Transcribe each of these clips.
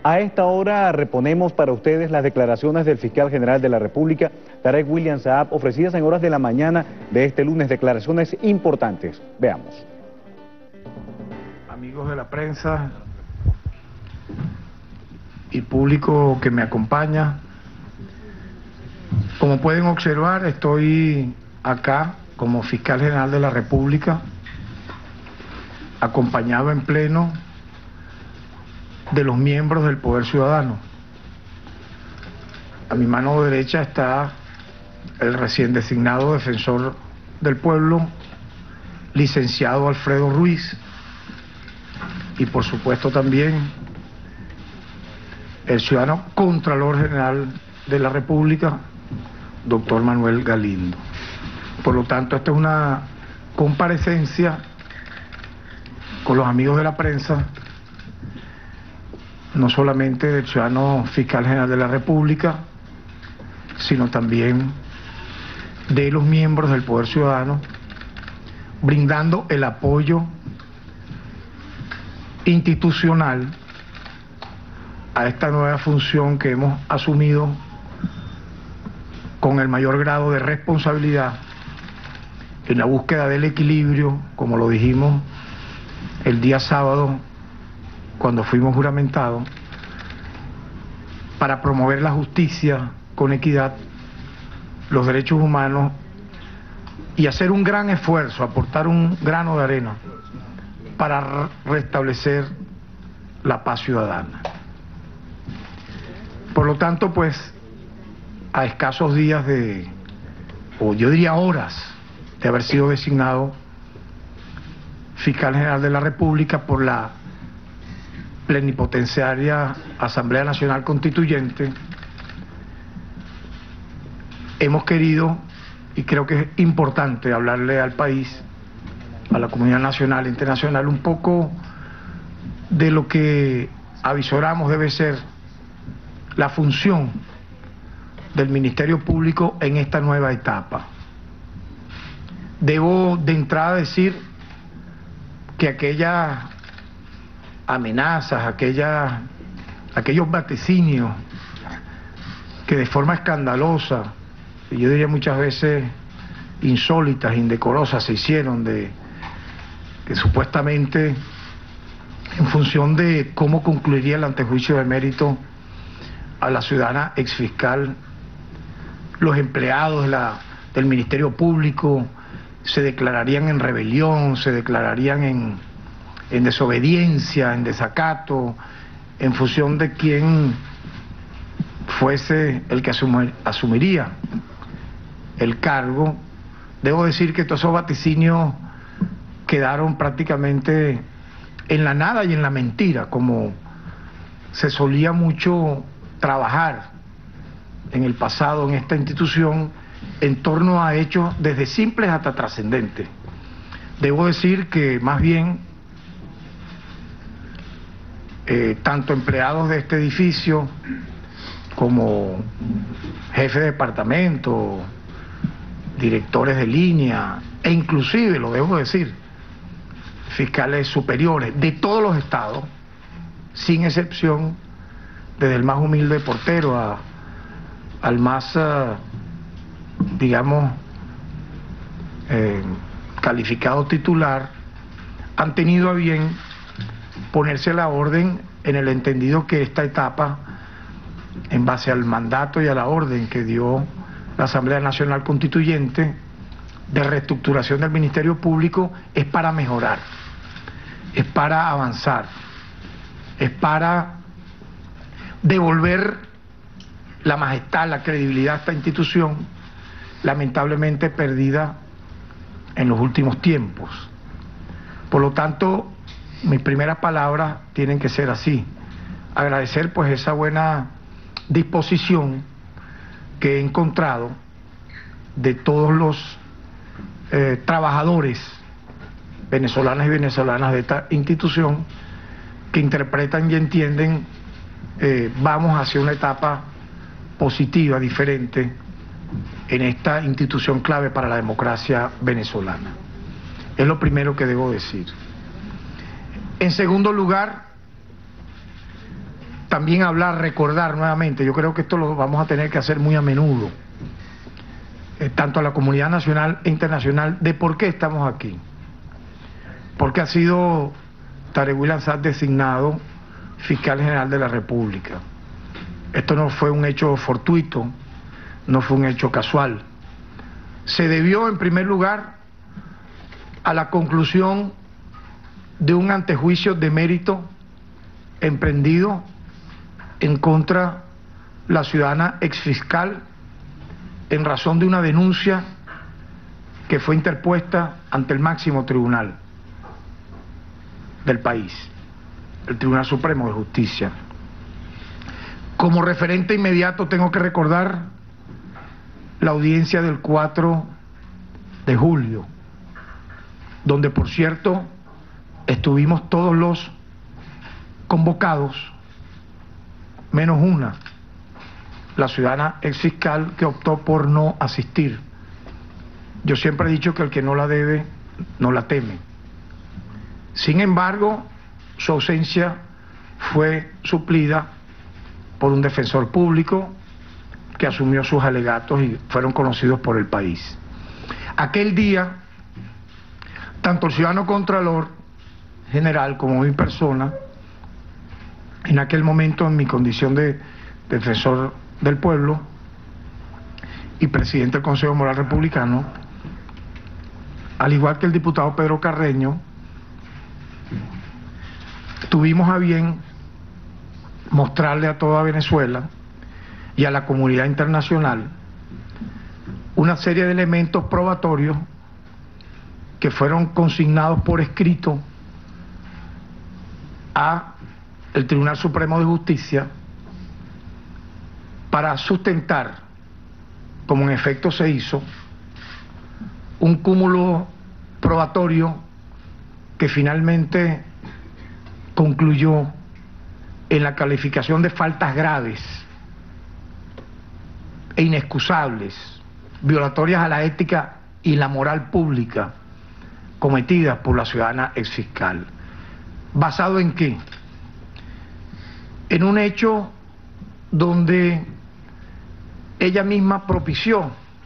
A esta hora reponemos para ustedes las declaraciones del fiscal general de la República, Tarek William Saab, ofrecidas en horas de la mañana de este lunes. Declaraciones importantes. Veamos. Amigos de la prensa y público que me acompaña, como pueden observar, estoy acá como fiscal general de la República, acompañado en pleno de los miembros del Poder Ciudadano. A mi mano derecha está el recién designado defensor del pueblo, licenciado Alfredo Ruiz, y por supuesto también el ciudadano Contralor General de la República, doctor Manuel Galindo. Por lo tanto, esta es una comparecencia con los amigos de la prensa, no solamente del ciudadano fiscal general de la República, sino también de los miembros del Poder Ciudadano, brindando el apoyo institucional a esta nueva función que hemos asumido con el mayor grado de responsabilidad en la búsqueda del equilibrio, como lo dijimos el día sábado cuando fuimos juramentados, para promover la justicia con equidad, los derechos humanos y hacer un gran esfuerzo, aportar un grano de arena para restablecer la paz ciudadana. Por lo tanto, pues, a escasos días o yo diría horas, de haber sido designado fiscal general de la República por la plenipotenciaria Asamblea Nacional Constituyente, hemos querido, y creo que es importante hablarle al país, a la comunidad nacional e internacional, un poco de lo que avisoramos debe ser la función del Ministerio Público en esta nueva etapa. Debo de entrada decir que aquellas amenazas, aquellos vaticinios que de forma escandalosa, y yo diría muchas veces insólitas, indecorosas, se hicieron que supuestamente en función de cómo concluiría el antejuicio de mérito a la ciudadana exfiscal, los empleados del Ministerio Público se declararían en rebelión, se declararían en desobediencia, en desacato, en función de quién fuese el que asumiría el cargo. Debo decir que todos esos vaticinios quedaron prácticamente en la nada y en la mentira, como se solía mucho trabajar en el pasado en esta institución en torno a hechos desde simples hasta trascendentes. Debo decir que más bien tanto empleados de este edificio como jefes de departamento, directores de línea e inclusive, lo debo decir, fiscales superiores de todos los estados, sin excepción, desde el más humilde portero al más, digamos, calificado titular, han tenido a bien ponerse a la orden en el entendido que esta etapa, en base al mandato y a la orden que dio la Asamblea Nacional Constituyente de reestructuración del Ministerio Público, es para mejorar, es para avanzar, es para devolver la majestad, la credibilidad a esta institución, lamentablemente perdida en los últimos tiempos. Por lo tanto, mis primeras palabras tienen que ser así: agradecer pues esa buena disposición que he encontrado de todos los trabajadores venezolanas y venezolanas de esta institución, que interpretan y entienden vamos hacia una etapa positiva, diferente en esta institución clave para la democracia venezolana. Es lo primero que debo decir. En segundo lugar, también hablar, recordar nuevamente, yo creo que esto lo vamos a tener que hacer muy a menudo, tanto a la comunidad nacional e internacional, de por qué estamos aquí. Porque ha sido Tarek William Saab designado fiscal general de la República. Esto no fue un hecho fortuito, no fue un hecho casual. Se debió, en primer lugar, a la conclusión de un antejuicio de mérito emprendido en contra de la ciudadana exfiscal en razón de una denuncia que fue interpuesta ante el máximo tribunal del país, el Tribunal Supremo de Justicia. Como referente inmediato tengo que recordar la audiencia del 4 de julio, donde por cierto estuvimos todos los convocados, menos una, la ciudadana exfiscal, que optó por no asistir. Yo siempre he dicho que el que no la debe, no la teme. Sin embargo, su ausencia fue suplida por un defensor público que asumió sus alegatos y fueron conocidos por el país. Aquel día, tanto el ciudadano Contralor General como mi persona, en aquel momento en mi condición de defensor del pueblo y presidente del Consejo Moral Republicano, al igual que el diputado Pedro Carreño, tuvimos a bien mostrarle a toda Venezuela y a la comunidad internacional una serie de elementos probatorios que fueron consignados por escrito a el Tribunal Supremo de Justicia para sustentar, como en efecto se hizo, un cúmulo probatorio que finalmente concluyó en la calificación de faltas graves e inexcusables, violatorias a la ética y la moral pública cometidas por la ciudadana exfiscal. ¿Basado en qué? En un hecho donde ella misma propició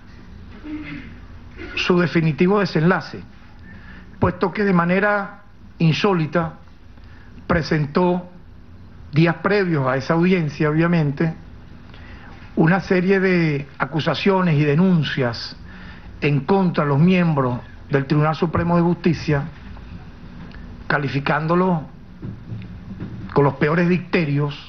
su definitivo desenlace, puesto que de manera insólita presentó días previos a esa audiencia, obviamente, una serie de acusaciones y denuncias en contra de los miembros del Tribunal Supremo de Justicia, calificándolo con los peores dicterios.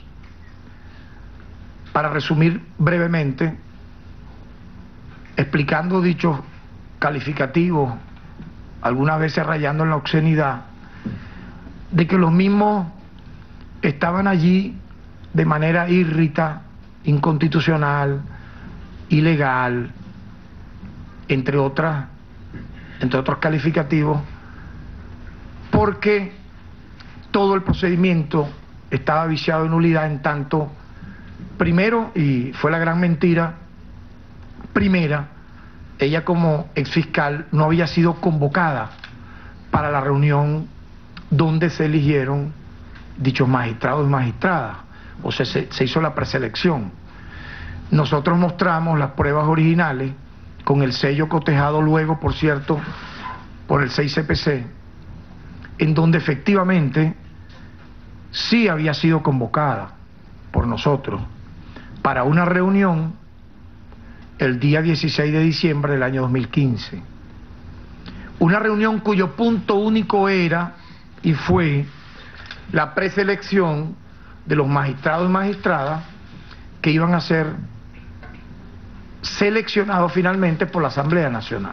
Para resumir brevemente, explicando dichos calificativos, algunas veces rayando en la obscenidad, de que los mismos estaban allí de manera írrita, inconstitucional, ilegal, entre otros calificativos, porque todo el procedimiento estaba viciado de nulidad, en tanto, primero, y fue la gran mentira, primera, ella como exfiscal no había sido convocada para la reunión donde se eligieron dichos magistrados y magistradas, o sea, se hizo la preselección. Nosotros mostramos las pruebas originales con el sello cotejado luego, por cierto, por el 6CPC, en donde efectivamente sí había sido convocada por nosotros para una reunión el día 16 de diciembre del año 2015. Una reunión cuyo punto único era y fue la preselección de los magistrados y magistradas que iban a ser seleccionados finalmente por la Asamblea Nacional.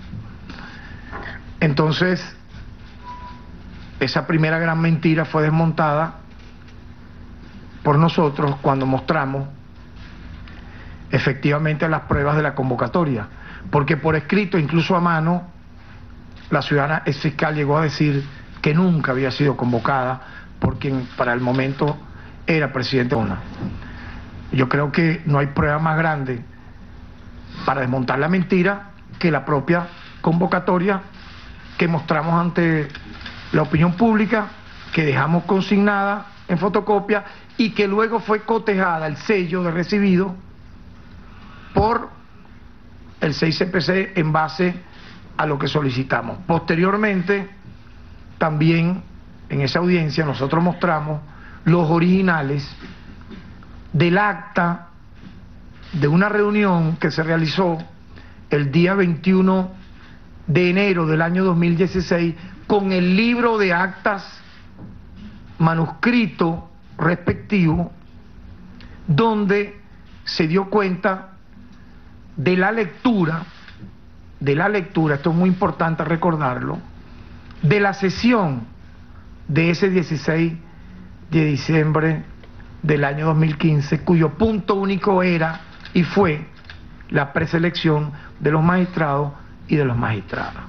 Entonces, esa primera gran mentira fue desmontada por nosotros cuando mostramos efectivamente las pruebas de la convocatoria, porque por escrito, incluso a mano, la ciudadana exfiscal llegó a decir que nunca había sido convocada por quien para el momento era presidente de ONA. Yo creo que no hay prueba más grande para desmontar la mentira que la propia convocatoria que mostramos ante la opinión pública, que dejamos consignada en fotocopia y que luego fue cotejada el sello de recibido por el 6CPC en base a lo que solicitamos. Posteriormente, también en esa audiencia nosotros mostramos los originales del acta de una reunión que se realizó el día 21 de enero del año 2016 con el libro de actas manuscrito respectivo, donde se dio cuenta de la lectura, esto es muy importante recordarlo, de la sesión de ese 16 de diciembre del año 2015, cuyo punto único era y fue la preselección de los magistrados y de las magistradas.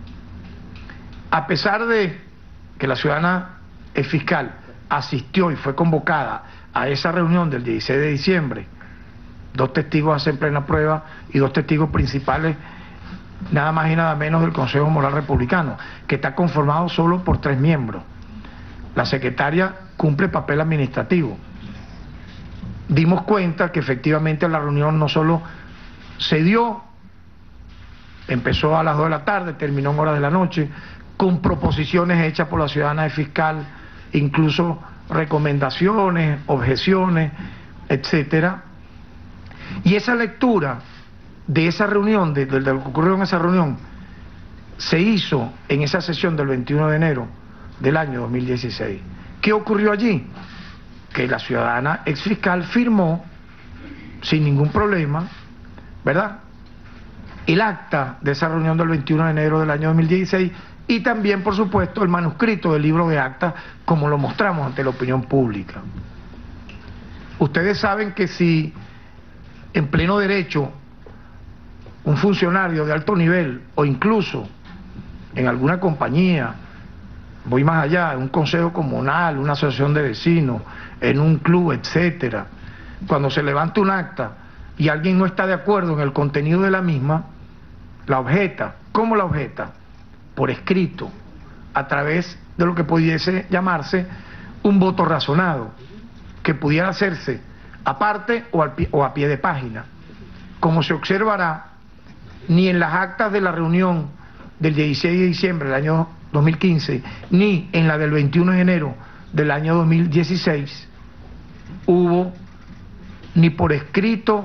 A pesar de que la ciudadana fiscal asistió y fue convocada a esa reunión del 16 de diciembre, 2 testigos hacen plena prueba y 2 testigos principales, nada más y nada menos del Consejo Moral Republicano, que está conformado solo por 3 miembros. La secretaria cumple papel administrativo. Dimos cuenta que efectivamente la reunión no solo se dio, empezó a las 2 de la tarde, terminó en horas de la noche, con proposiciones hechas por la ciudadana fiscal, incluso recomendaciones, objeciones, etcétera. Y esa lectura de esa reunión, de lo que ocurrió en esa reunión, se hizo en esa sesión del 21 de enero del año 2016. ¿Qué ocurrió allí? Que la ciudadana exfiscal firmó, sin ningún problema, ¿verdad?, el acta de esa reunión del 21 de enero del año 2016 y también, por supuesto, el manuscrito del libro de actas, como lo mostramos ante la opinión pública. Ustedes saben que si en pleno derecho un funcionario de alto nivel o incluso en alguna compañía, voy más allá, en un consejo comunal, una asociación de vecinos, en un club, etcétera, cuando se levanta un acta y alguien no está de acuerdo en el contenido de la misma, la objeta. ¿Cómo la objeta? Por escrito, a través de lo que pudiese llamarse un voto razonado, que pudiera hacerse aparte o a pie de página. Como se observará, ni en las actas de la reunión del 16 de diciembre del año 2015, ni en la del 21 de enero del año 2016, hubo ni por escrito,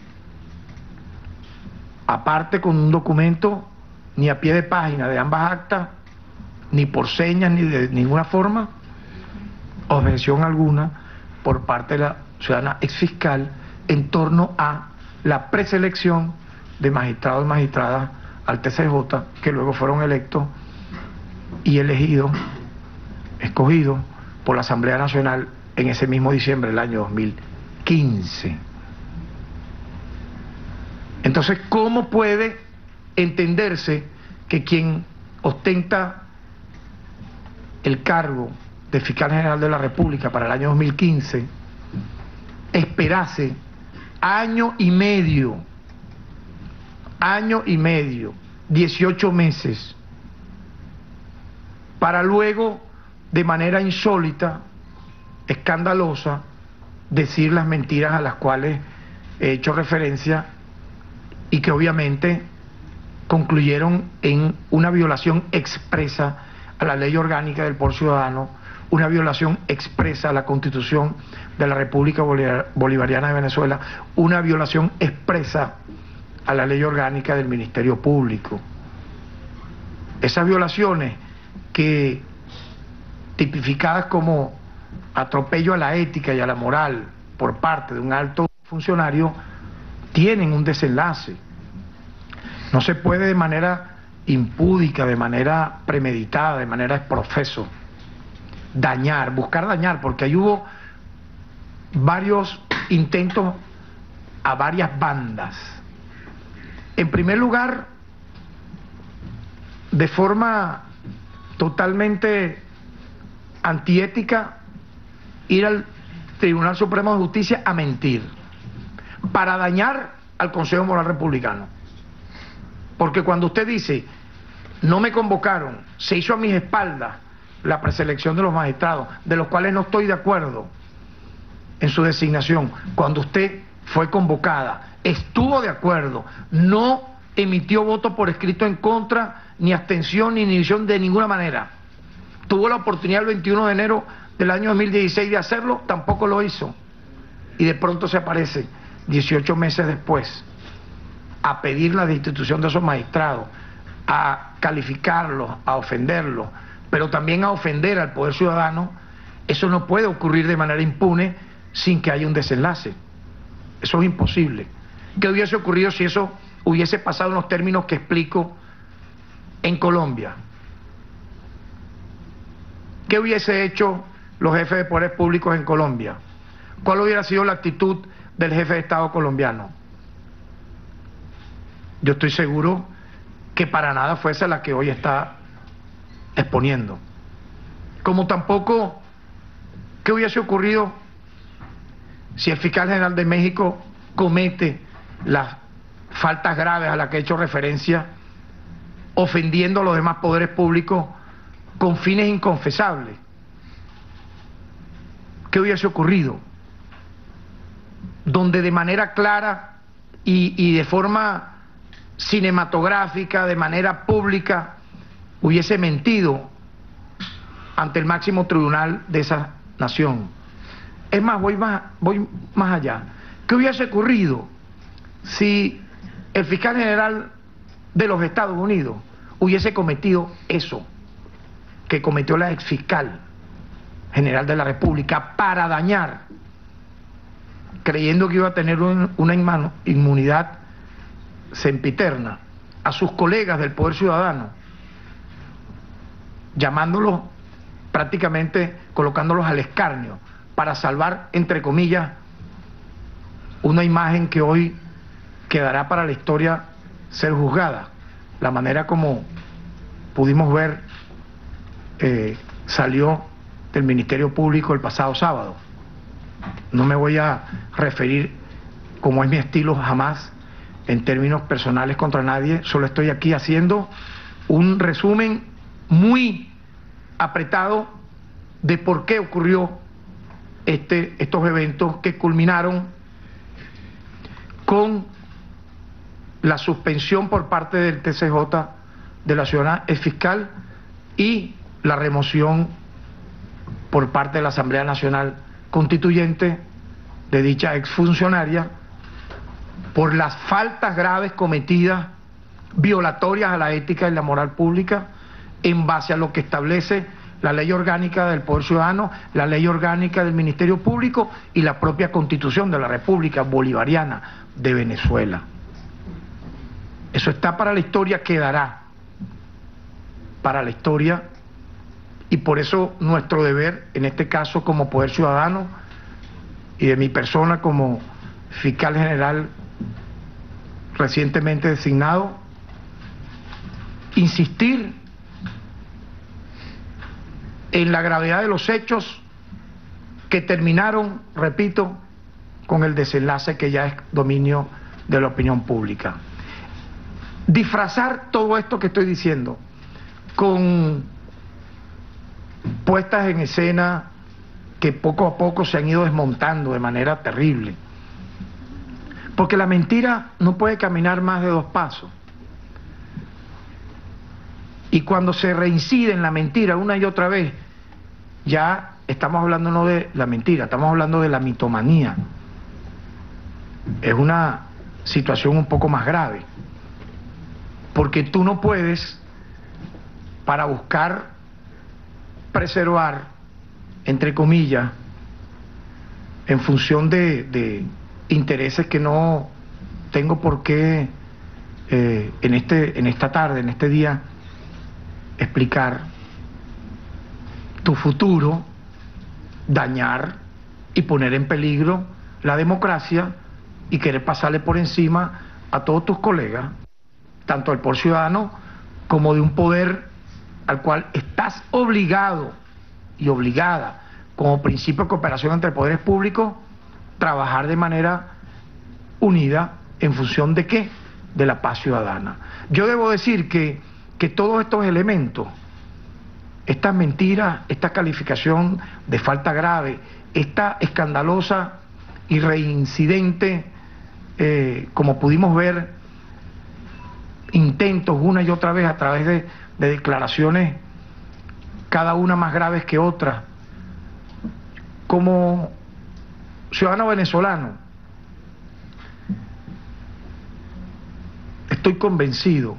aparte con un documento, ni a pie de página de ambas actas, ni por señas, ni de ninguna forma, objeción alguna por parte de la ciudadana exfiscal en torno a la preselección de magistrados y magistradas al TCJ, que luego fueron electos y elegidos, escogidos por la Asamblea Nacional en ese mismo diciembre del año 2015. Entonces, ¿cómo puede entenderse que quien ostenta el cargo de Fiscal General de la República para el año 2015 esperase año y medio, 18 meses, para luego, de manera insólita, escandalosa, decir las mentiras a las cuales he hecho referencia y que obviamente concluyeron en una violación expresa a la Ley Orgánica del Poder Ciudadano, una violación expresa a la Constitución de la República Bolivariana de Venezuela, una violación expresa a la Ley Orgánica del Ministerio Público. Esas violaciones que, tipificadas como atropello a la ética y a la moral por parte de un alto funcionario, tienen un desenlace. No se puede de manera impúdica, de manera premeditada, de manera exprofeso, dañar, buscar dañar, porque ahí hubo varios intentos a varias bandas. En primer lugar, de forma totalmente antiética, ir al Tribunal Supremo de Justicia a mentir, para dañar al Consejo Moral Republicano. Porque cuando usted dice, no me convocaron, se hizo a mis espaldas, la preselección de los magistrados, de los cuales no estoy de acuerdo en su designación. Cuando usted fue convocada, estuvo de acuerdo, no emitió voto por escrito en contra, ni abstención, ni inhibición de ninguna manera. Tuvo la oportunidad el 21 de enero del año 2016 de hacerlo, tampoco lo hizo. Y de pronto se aparece, 18 meses después, a pedir la destitución de esos magistrados, a calificarlos, a ofenderlos, pero también a ofender al poder ciudadano. Eso no puede ocurrir de manera impune sin que haya un desenlace. Eso es imposible. ¿Qué hubiese ocurrido si eso hubiese pasado en los términos que explico en Colombia? ¿Qué hubiese hecho los jefes de poderes públicos en Colombia? ¿Cuál hubiera sido la actitud del jefe de Estado colombiano? Yo estoy seguro que para nada fue esa la que hoy está exponiendo. Como tampoco, ¿qué hubiese ocurrido si el fiscal general de México comete las faltas graves a las que he hecho referencia, ofendiendo a los demás poderes públicos con fines inconfesables? ¿Qué hubiese ocurrido? Donde de manera clara y de forma cinematográfica, de manera pública, hubiese mentido ante el máximo tribunal de esa nación. Es más, voy más allá. ¿Qué hubiese ocurrido si el fiscal general de los Estados Unidos hubiese cometido eso que cometió la exfiscal general de la República para dañar, creyendo que iba a tener una inmunidad sempiterna, a sus colegas del Poder Ciudadano, llamándolos, prácticamente colocándolos al escarnio, para salvar, entre comillas, una imagen que hoy quedará para la historia ser juzgada? La manera como pudimos ver salió del Ministerio Público el pasado sábado. No me voy a referir, como es mi estilo, jamás en términos personales contra nadie, solo estoy aquí haciendo un resumen muy apretado de por qué ocurrió estos eventos que culminaron con la suspensión por parte del TCJ de la ciudadana exfiscal y la remoción por parte de la Asamblea Nacional Constituyente de dicha exfuncionaria por las faltas graves cometidas, violatorias a la ética y la moral pública, en base a lo que establece la Ley Orgánica del Poder Ciudadano, la Ley Orgánica del Ministerio Público y la propia Constitución de la República Bolivariana de Venezuela. Eso está para la historia, quedará para la historia, y por eso nuestro deber, en este caso como Poder Ciudadano, y de mi persona como fiscal general recientemente designado, insistir en la gravedad de los hechos que terminaron, repito, con el desenlace que ya es dominio de la opinión pública. Disfrazar todo esto que estoy diciendo con puestas en escena que poco a poco se han ido desmontando de manera terrible. Porque la mentira no puede caminar más de 2 pasos. Y cuando se reincide en la mentira una y otra vez, ya estamos hablando no de la mentira, estamos hablando de la mitomanía. Es una situación un poco más grave. Porque tú no puedes, para buscar preservar, entre comillas, en función de intereses que no tengo por qué en esta tarde, en este día, explicar, tu futuro, dañar y poner en peligro la democracia y querer pasarle por encima a todos tus colegas, tanto del Poder Ciudadano como de un poder al cual estás obligado y obligada, como principio de cooperación entre poderes públicos, trabajar de manera unida en función de ¿qué? De la paz ciudadana. Yo debo decir que todos estos elementos esta mentira, esta calificación de falta grave, esta escandalosa y reincidente, como pudimos ver, intentos una y otra vez a través de declaraciones, cada una más graves que otra. Como ciudadano venezolano, estoy convencido,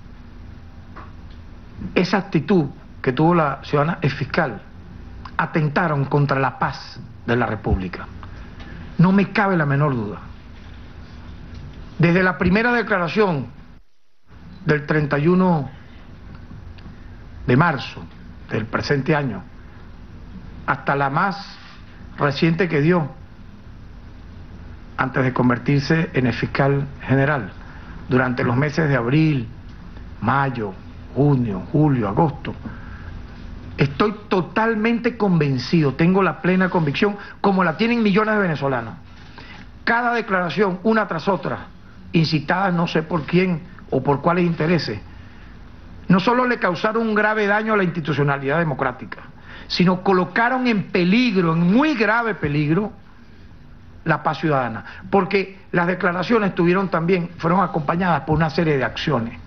esa actitud que tuvo la ciudadana fiscal atentaron contra la paz de la República. No me cabe la menor duda. Desde la primera declaración del 31 de marzo del presente año hasta la más reciente que dio antes de convertirse en el fiscal general, durante los meses de abril, mayo, junio, julio, agosto, estoy totalmente convencido, tengo la plena convicción, como la tienen millones de venezolanos. Cada declaración, una tras otra, incitadas no sé por quién o por cuáles intereses, no solo le causaron un grave daño a la institucionalidad democrática, sino colocaron en peligro, en muy grave peligro, la paz ciudadana, porque las declaraciones fueron acompañadas por una serie de acciones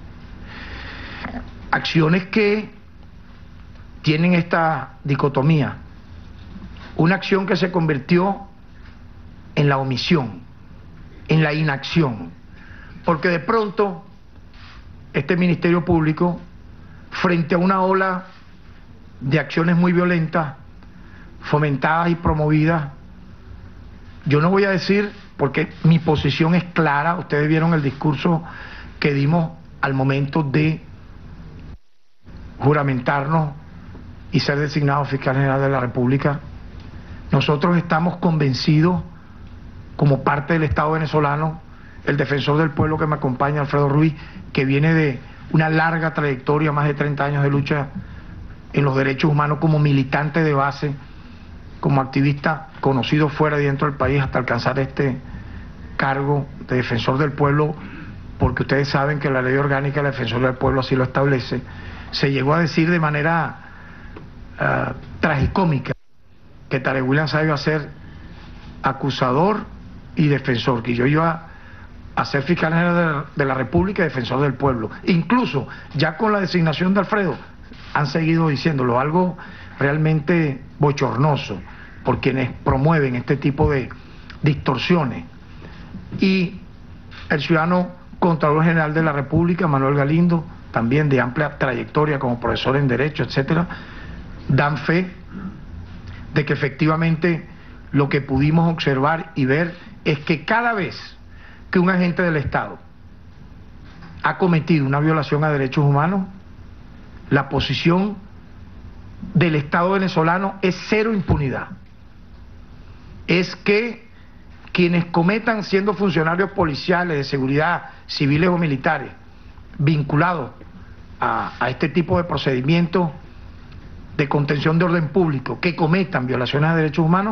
que tienen esta dicotomía, una acción que se convirtió en la omisión, en la inacción, porque de pronto este Ministerio Público, frente a una ola de acciones muy violentas, fomentadas y promovidas, yo no voy a decir, porque mi posición es clara, ustedes vieron el discurso que dimos al momento de juramentarnos y ser designados fiscal general de la República. Nosotros estamos convencidos, como parte del Estado venezolano, el defensor del pueblo que me acompaña, Alfredo Ruiz, que viene de una larga trayectoria, más de 30 años de lucha en los derechos humanos como militante de base, como activista conocido fuera y dentro del país hasta alcanzar este cargo de defensor del pueblo, porque ustedes saben que la ley orgánica del defensor del pueblo así lo establece. Se llegó a decir de manera tragicómica que Tarek William Saab iba a ser acusador y defensor, que yo iba a ser fiscal general de la República y defensor del pueblo. Incluso ya con la designación de Alfredo han seguido diciéndolo, algo realmente bochornoso por quienes promueven este tipo de distorsiones. Y el ciudadano Contralor General de la República, Manuel Galindo, también de amplia trayectoria como profesor en Derecho, etcétera, dan fe de que efectivamente lo que pudimos observar y ver es que cada vez que un agente del Estado ha cometido una violación a derechos humanos, la posición del Estado venezolano es cero impunidad. Es que quienes cometan, siendo funcionarios policiales, de seguridad, civiles o militares, vinculados a este tipo de procedimientos de contención de orden público, que cometan violaciones a derechos humanos,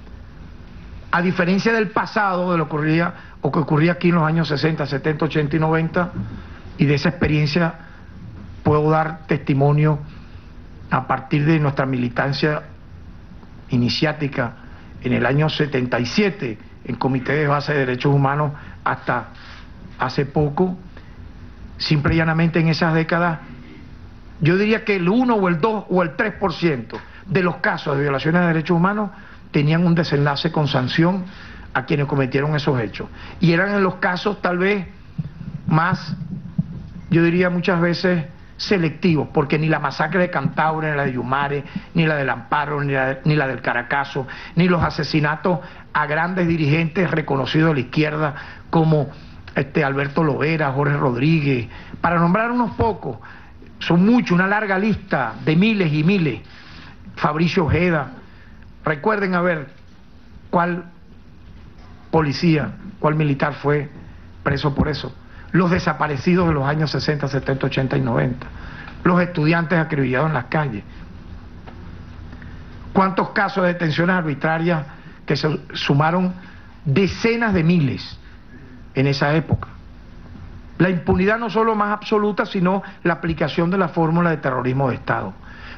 a diferencia del pasado, de lo que ocurría aquí en los años 60, 70, 80 y 90, y de esa experiencia puedo dar testimonio a partir de nuestra militancia iniciática en el año 77 en Comité de Base de Derechos Humanos hasta hace poco. Simple y llanamente en esas décadas, yo diría que el 1 o el 2 o el 3% de los casos de violaciones de derechos humanos tenían un desenlace con sanción a quienes cometieron esos hechos. Y eran en los casos tal vez más, yo diría muchas veces, selectivos, porque ni la masacre de Cantaure, ni la de Yumare, ni la del Amparo, ni la del Caracazo, ni los asesinatos a grandes dirigentes reconocidos de la izquierda como Alberto Lovera, Jorge Rodríguez, para nombrar unos pocos, son muchos, una larga lista de miles y miles, Fabricio Ojeda. Recuerden a ver cuál policía, cuál militar fue preso por eso. Los desaparecidos de los años 60, 70, 80 y 90, los estudiantes acribillados en las calles. ¿Cuántos casos de detenciones arbitrarias que se sumaron decenas de miles en esa época? La impunidad no solo más absoluta, sino la aplicación de la fórmula de terrorismo de Estado.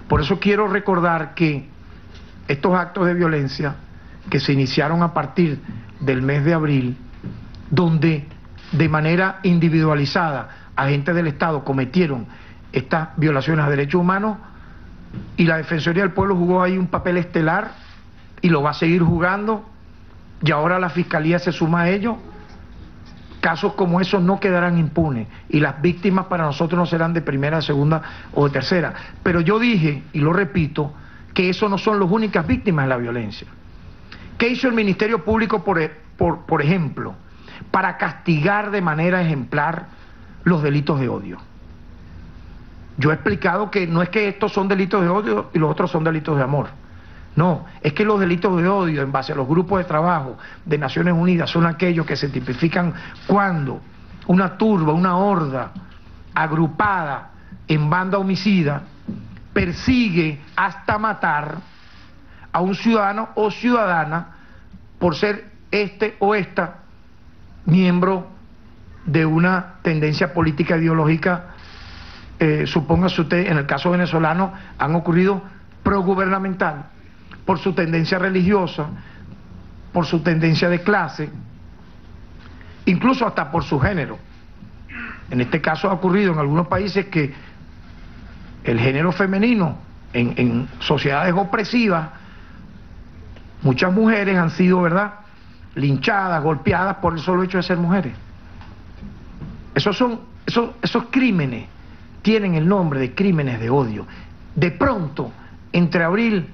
Por eso quiero recordar que estos actos de violencia que se iniciaron a partir del mes de abril, donde de manera individualizada agentes del Estado cometieron estas violaciones a derechos humanos, y la Defensoría del Pueblo jugó ahí un papel estelar y lo va a seguir jugando, y ahora la Fiscalía se suma a ello. Casos como esos no quedarán impunes y las víctimas para nosotros no serán de primera, de segunda o de tercera. Pero yo dije, y lo repito, que esos no son las únicas víctimas de la violencia. ¿Qué hizo el Ministerio Público, por ejemplo, para castigar de manera ejemplar los delitos de odio? Yo he explicado que no es que estos son delitos de odio y los otros son delitos de amor. No, es que los delitos de odio en base a los grupos de trabajo de Naciones Unidas son aquellos que se tipifican cuando una turba, una horda agrupada en banda homicida persigue hasta matar a un ciudadano o ciudadana por ser este o esta miembro de una tendencia política ideológica. Supóngase usted, en el caso venezolano han ocurrido progubernamental, por su tendencia religiosa, por su tendencia de clase, incluso hasta por su género. En este caso ha ocurrido en algunos países que el género femenino, en sociedades opresivas, muchas mujeres han sido, ¿verdad?, linchadas, golpeadas por el solo hecho de ser mujeres. Esos crímenes tienen el nombre de crímenes de odio. De pronto, entre abril,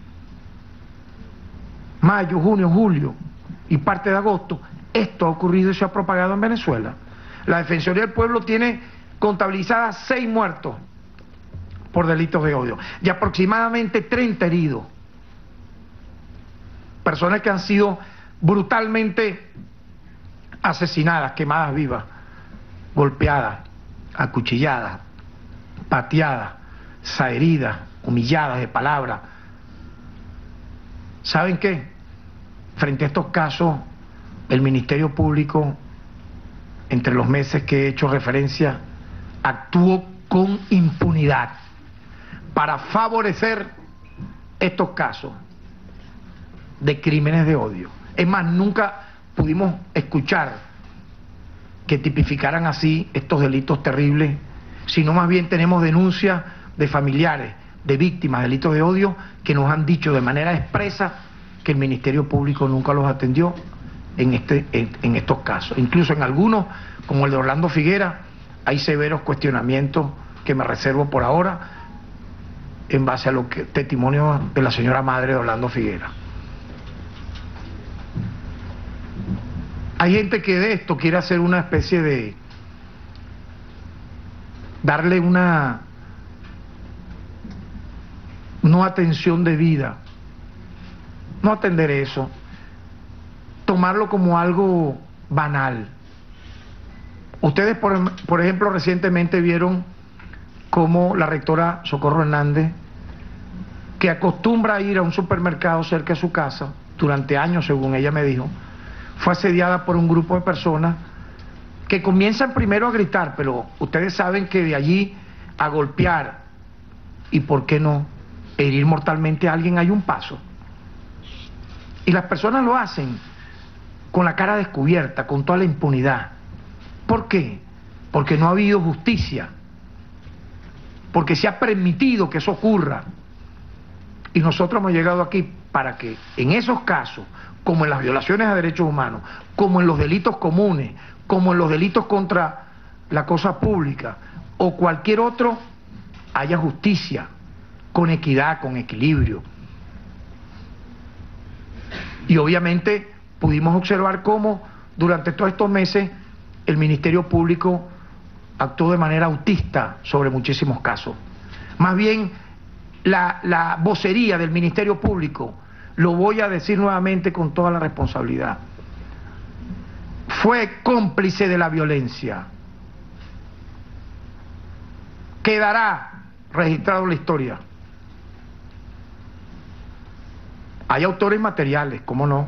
mayo, junio, julio y parte de agosto, esto ha ocurrido y se ha propagado en Venezuela. La Defensoría del Pueblo tiene contabilizadas 6 muertos por delitos de odio y aproximadamente 30 heridos. Personas que han sido brutalmente asesinadas, quemadas vivas, golpeadas, acuchilladas, pateadas, saheridas, humilladas de palabra. ¿Saben qué? Frente a estos casos, el Ministerio Público, entre los meses que he hecho referencia, actuó con impunidad para favorecer estos casos de crímenes de odio. Es más, nunca pudimos escuchar que tipificaran así estos delitos terribles, sino más bien tenemos denuncias de familiares de víctimas de delitos de odio que nos han dicho de manera expresa que el Ministerio Público nunca los atendió en estos casos. Incluso en algunos, como el de Orlando Figuera, hay severos cuestionamientos que me reservo por ahora en base a lo que testimonio de la señora madre de Orlando Figuera. Hay gente que de esto quiere hacer una especie de darle una no atención debida, no atender eso, tomarlo como algo banal. Ustedes, por ejemplo, recientemente vieron cómo la rectora Socorro Hernández, que acostumbra a ir a un supermercado cerca de su casa, durante años, según ella me dijo, fue asediada por un grupo de personas que comienzan primero a gritar, pero ustedes saben que de allí a golpear y, ¿por qué no?, herir mortalmente a alguien hay un paso. Y las personas lo hacen con la cara descubierta, con toda la impunidad. ¿Por qué? Porque no ha habido justicia, porque se ha permitido que eso ocurra. Y nosotros hemos llegado aquí para que en esos casos, como en las violaciones a derechos humanos, como en los delitos comunes, como en los delitos contra la cosa pública o cualquier otro, haya justicia, con equidad, con equilibrio. Y obviamente pudimos observar cómo durante todos estos meses el Ministerio Público actuó de manera autista sobre muchísimos casos. Más bien, la vocería del Ministerio Público, lo voy a decir nuevamente con toda la responsabilidad, fue cómplice de la violencia. Quedará registrado en la historia. Hay autores materiales, ¿cómo no?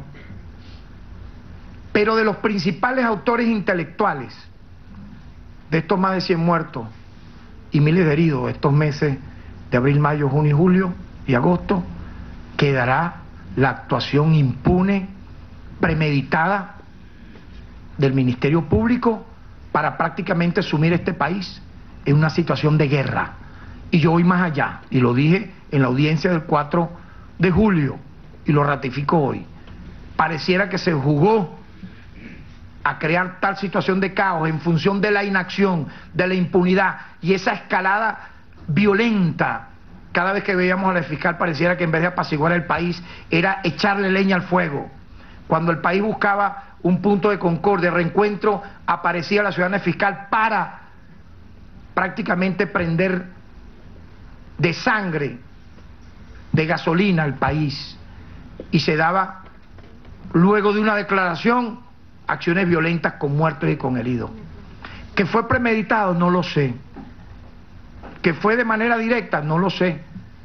Pero de los principales autores intelectuales de estos más de 100 muertos y miles de heridos estos meses de abril, mayo, junio, julio y agosto, quedará la actuación impune, premeditada del Ministerio Público para prácticamente sumir este país en una situación de guerra. Y yo voy más allá, y lo dije en la audiencia del 4 de julio, y lo ratifico hoy. Pareciera que se jugó a crear tal situación de caos en función de la inacción, de la impunidad, y esa escalada violenta. Cada vez que veíamos a la fiscal pareciera que en vez de apaciguar el país era echarle leña al fuego. Cuando el país buscaba un punto de concordia, de reencuentro, aparecía la ciudadana fiscal para prácticamente prender de sangre, de gasolina al país, y se daba, luego de una declaración, acciones violentas con muertos y con heridos. ¿Que fue premeditado? No lo sé. ¿Que fue de manera directa? No lo sé.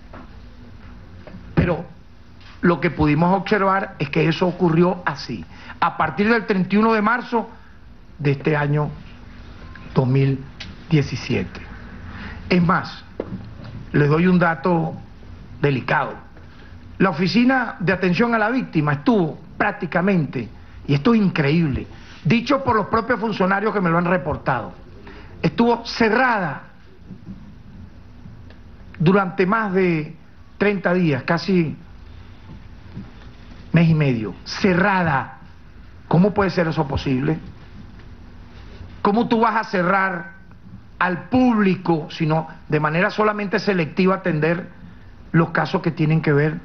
Pero lo que pudimos observar es que eso ocurrió así, a partir del 31 de marzo de este año 2017. Es más, les doy un dato delicado. La Oficina de Atención a la Víctima estuvo prácticamente, y esto es increíble, dicho por los propios funcionarios que me lo han reportado, estuvo cerrada durante más de 30 días, casi mes y medio, cerrada. ¿Cómo puede ser eso posible? ¿Cómo tú vas a cerrar al público, sino de manera solamente selectiva atender los casos que tienen que ver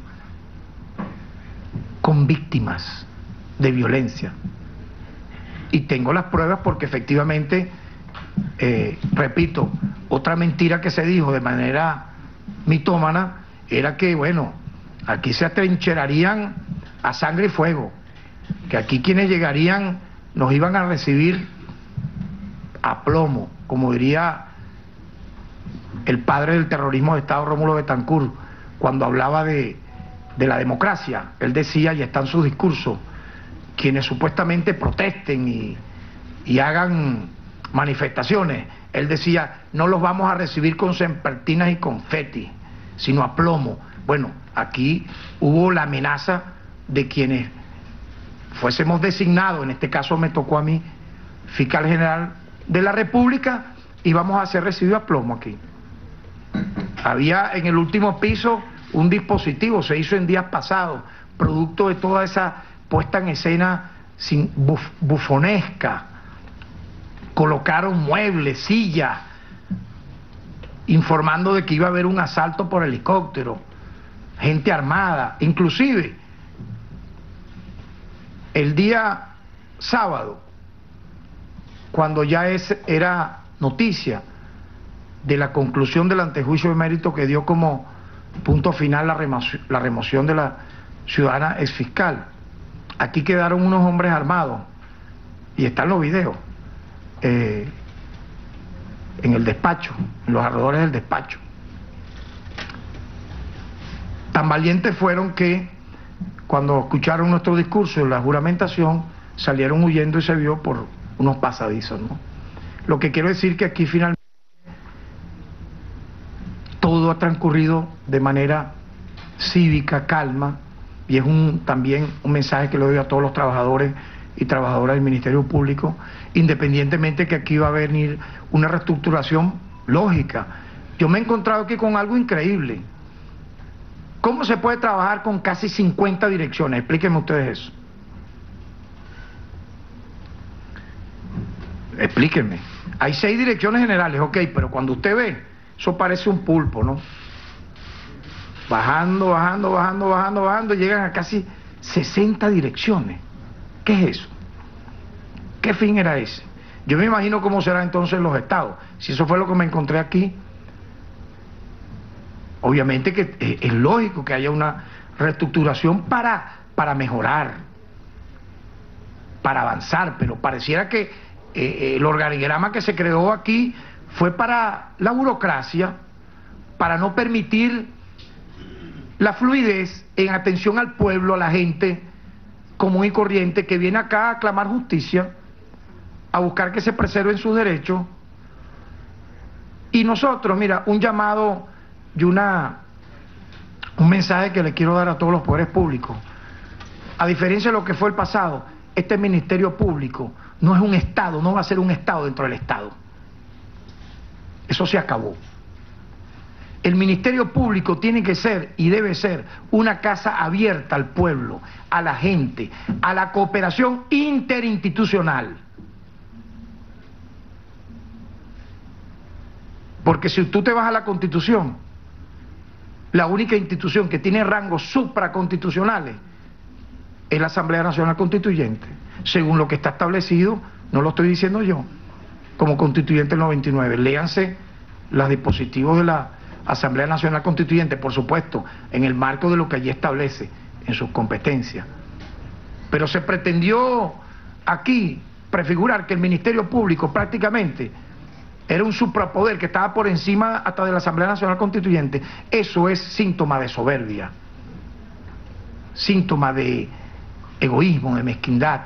con víctimas de violencia? Y tengo las pruebas porque efectivamente, repito, otra mentira que se dijo de manera mitómana era que, bueno, aquí se atrincherarían a sangre y fuego, que aquí quienes llegarían nos iban a recibir a plomo, como diría el padre del terrorismo de Estado, Rómulo Betancourt, cuando hablaba de la democracia. Él decía, y está en su discurso, quienes supuestamente protesten y hagan manifestaciones, él decía, no los vamos a recibir con serpentinas y confeti, sino a plomo. Bueno, aquí hubo la amenaza de quienes fuésemos designados, en este caso me tocó a mí, fiscal general de la República, y vamos a ser recibidos a plomo aquí. Había en el último piso un dispositivo, se hizo en días pasados, producto de toda esa puesta en escena bufonesca. Colocaron muebles, sillas, informando de que iba a haber un asalto por helicóptero, gente armada. Inclusive el día sábado, cuando ya era noticia de la conclusión del antejuicio de mérito que dio como punto final la remoción de la ciudadana exfiscal, aquí quedaron unos hombres armados, y están los videos, en el despacho, en los alrededores del despacho. Tan valientes fueron que cuando escucharon nuestro discurso en la juramentación salieron huyendo y se vio por unos pasadizos, ¿no? Lo que quiero decir que aquí finalmente todo ha transcurrido de manera cívica, calma, y es también un mensaje que le doy a todos los trabajadores y trabajadoras del Ministerio Público, independientemente que aquí va a venir una reestructuración lógica. Yo me he encontrado aquí con algo increíble. ¿Cómo se puede trabajar con casi 50 direcciones? Explíquenme ustedes eso. Explíquenme. Hay 6 direcciones generales, ok, pero cuando usted ve, eso parece un pulpo, ¿no? Bajando, bajando, bajando, bajando, bajando, llegan a casi 60 direcciones. ¿Qué es eso? ¿Qué fin era ese? Yo me imagino cómo serán entonces los estados. Si eso fue lo que me encontré aquí, obviamente que es lógico que haya una reestructuración para mejorar, para avanzar, pero pareciera que el organigrama que se creó aquí fue para la burocracia, para no permitir la fluidez en atención al pueblo, a la gente común y corriente que viene acá a clamar justicia, a buscar que se preserven sus derechos. Y nosotros, mira, un llamado un mensaje que le quiero dar a todos los poderes públicos. A diferencia de lo que fue el pasado, este Ministerio Público no es un Estado, no va a ser un Estado dentro del Estado. Eso se acabó. El Ministerio Público tiene que ser y debe ser una casa abierta al pueblo, a la gente, a la cooperación interinstitucional. Porque si tú te vas a la Constitución, la única institución que tiene rangos supraconstitucionales es la Asamblea Nacional Constituyente, según lo que está establecido, no lo estoy diciendo yo, como constituyente del 99. Léanse los dispositivos de la Asamblea Nacional Constituyente, por supuesto, en el marco de lo que allí establece, en sus competencias. Pero se pretendió aquí prefigurar que el Ministerio Público prácticamente era un suprapoder que estaba por encima hasta de la Asamblea Nacional Constituyente. Eso es síntoma de soberbia, síntoma de egoísmo, de mezquindad.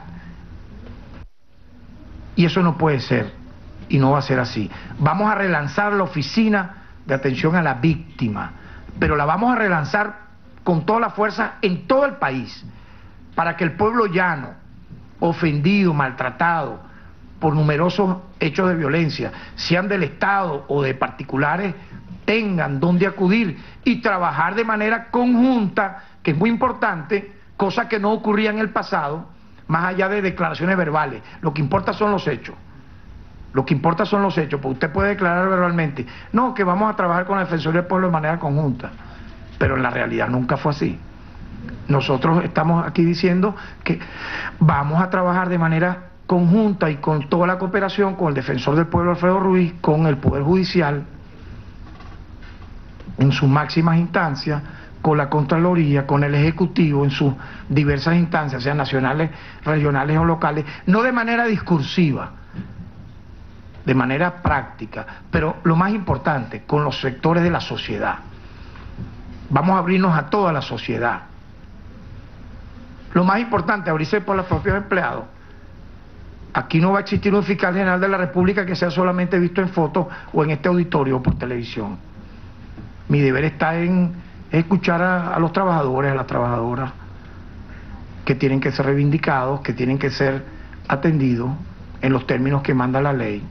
Y eso no puede ser, y no va a ser así. Vamos a relanzar la oficina de atención a la víctima, pero la vamos a relanzar con toda la fuerza en todo el país, para que el pueblo llano, ofendido, maltratado por numerosos hechos de violencia, sean del Estado o de particulares, tengan dónde acudir y trabajar de manera conjunta, que es muy importante, cosa que no ocurría en el pasado, más allá de declaraciones verbales. Lo que importa son los hechos. Lo que importa son los hechos, porque usted puede declarar verbalmente, no, que vamos a trabajar con la Defensoría del Pueblo de manera conjunta, pero en la realidad nunca fue así. Nosotros estamos aquí diciendo que vamos a trabajar de manera conjunta y con toda la cooperación con el Defensor del Pueblo Alfredo Ruiz, con el Poder Judicial, en sus máximas instancias, con la Contraloría, con el Ejecutivo, en sus diversas instancias, sean nacionales, regionales o locales, no de manera discursiva, de manera práctica, pero lo más importante, con los sectores de la sociedad. Vamos a abrirnos a toda la sociedad. Lo más importante, abrirse por los propios empleados. Aquí no va a existir un fiscal general de la República que sea solamente visto en fotos o en este auditorio o por televisión. Mi deber está en escuchar a los trabajadores, a las trabajadoras, que tienen que ser reivindicados, que tienen que ser atendidos en los términos que manda la ley.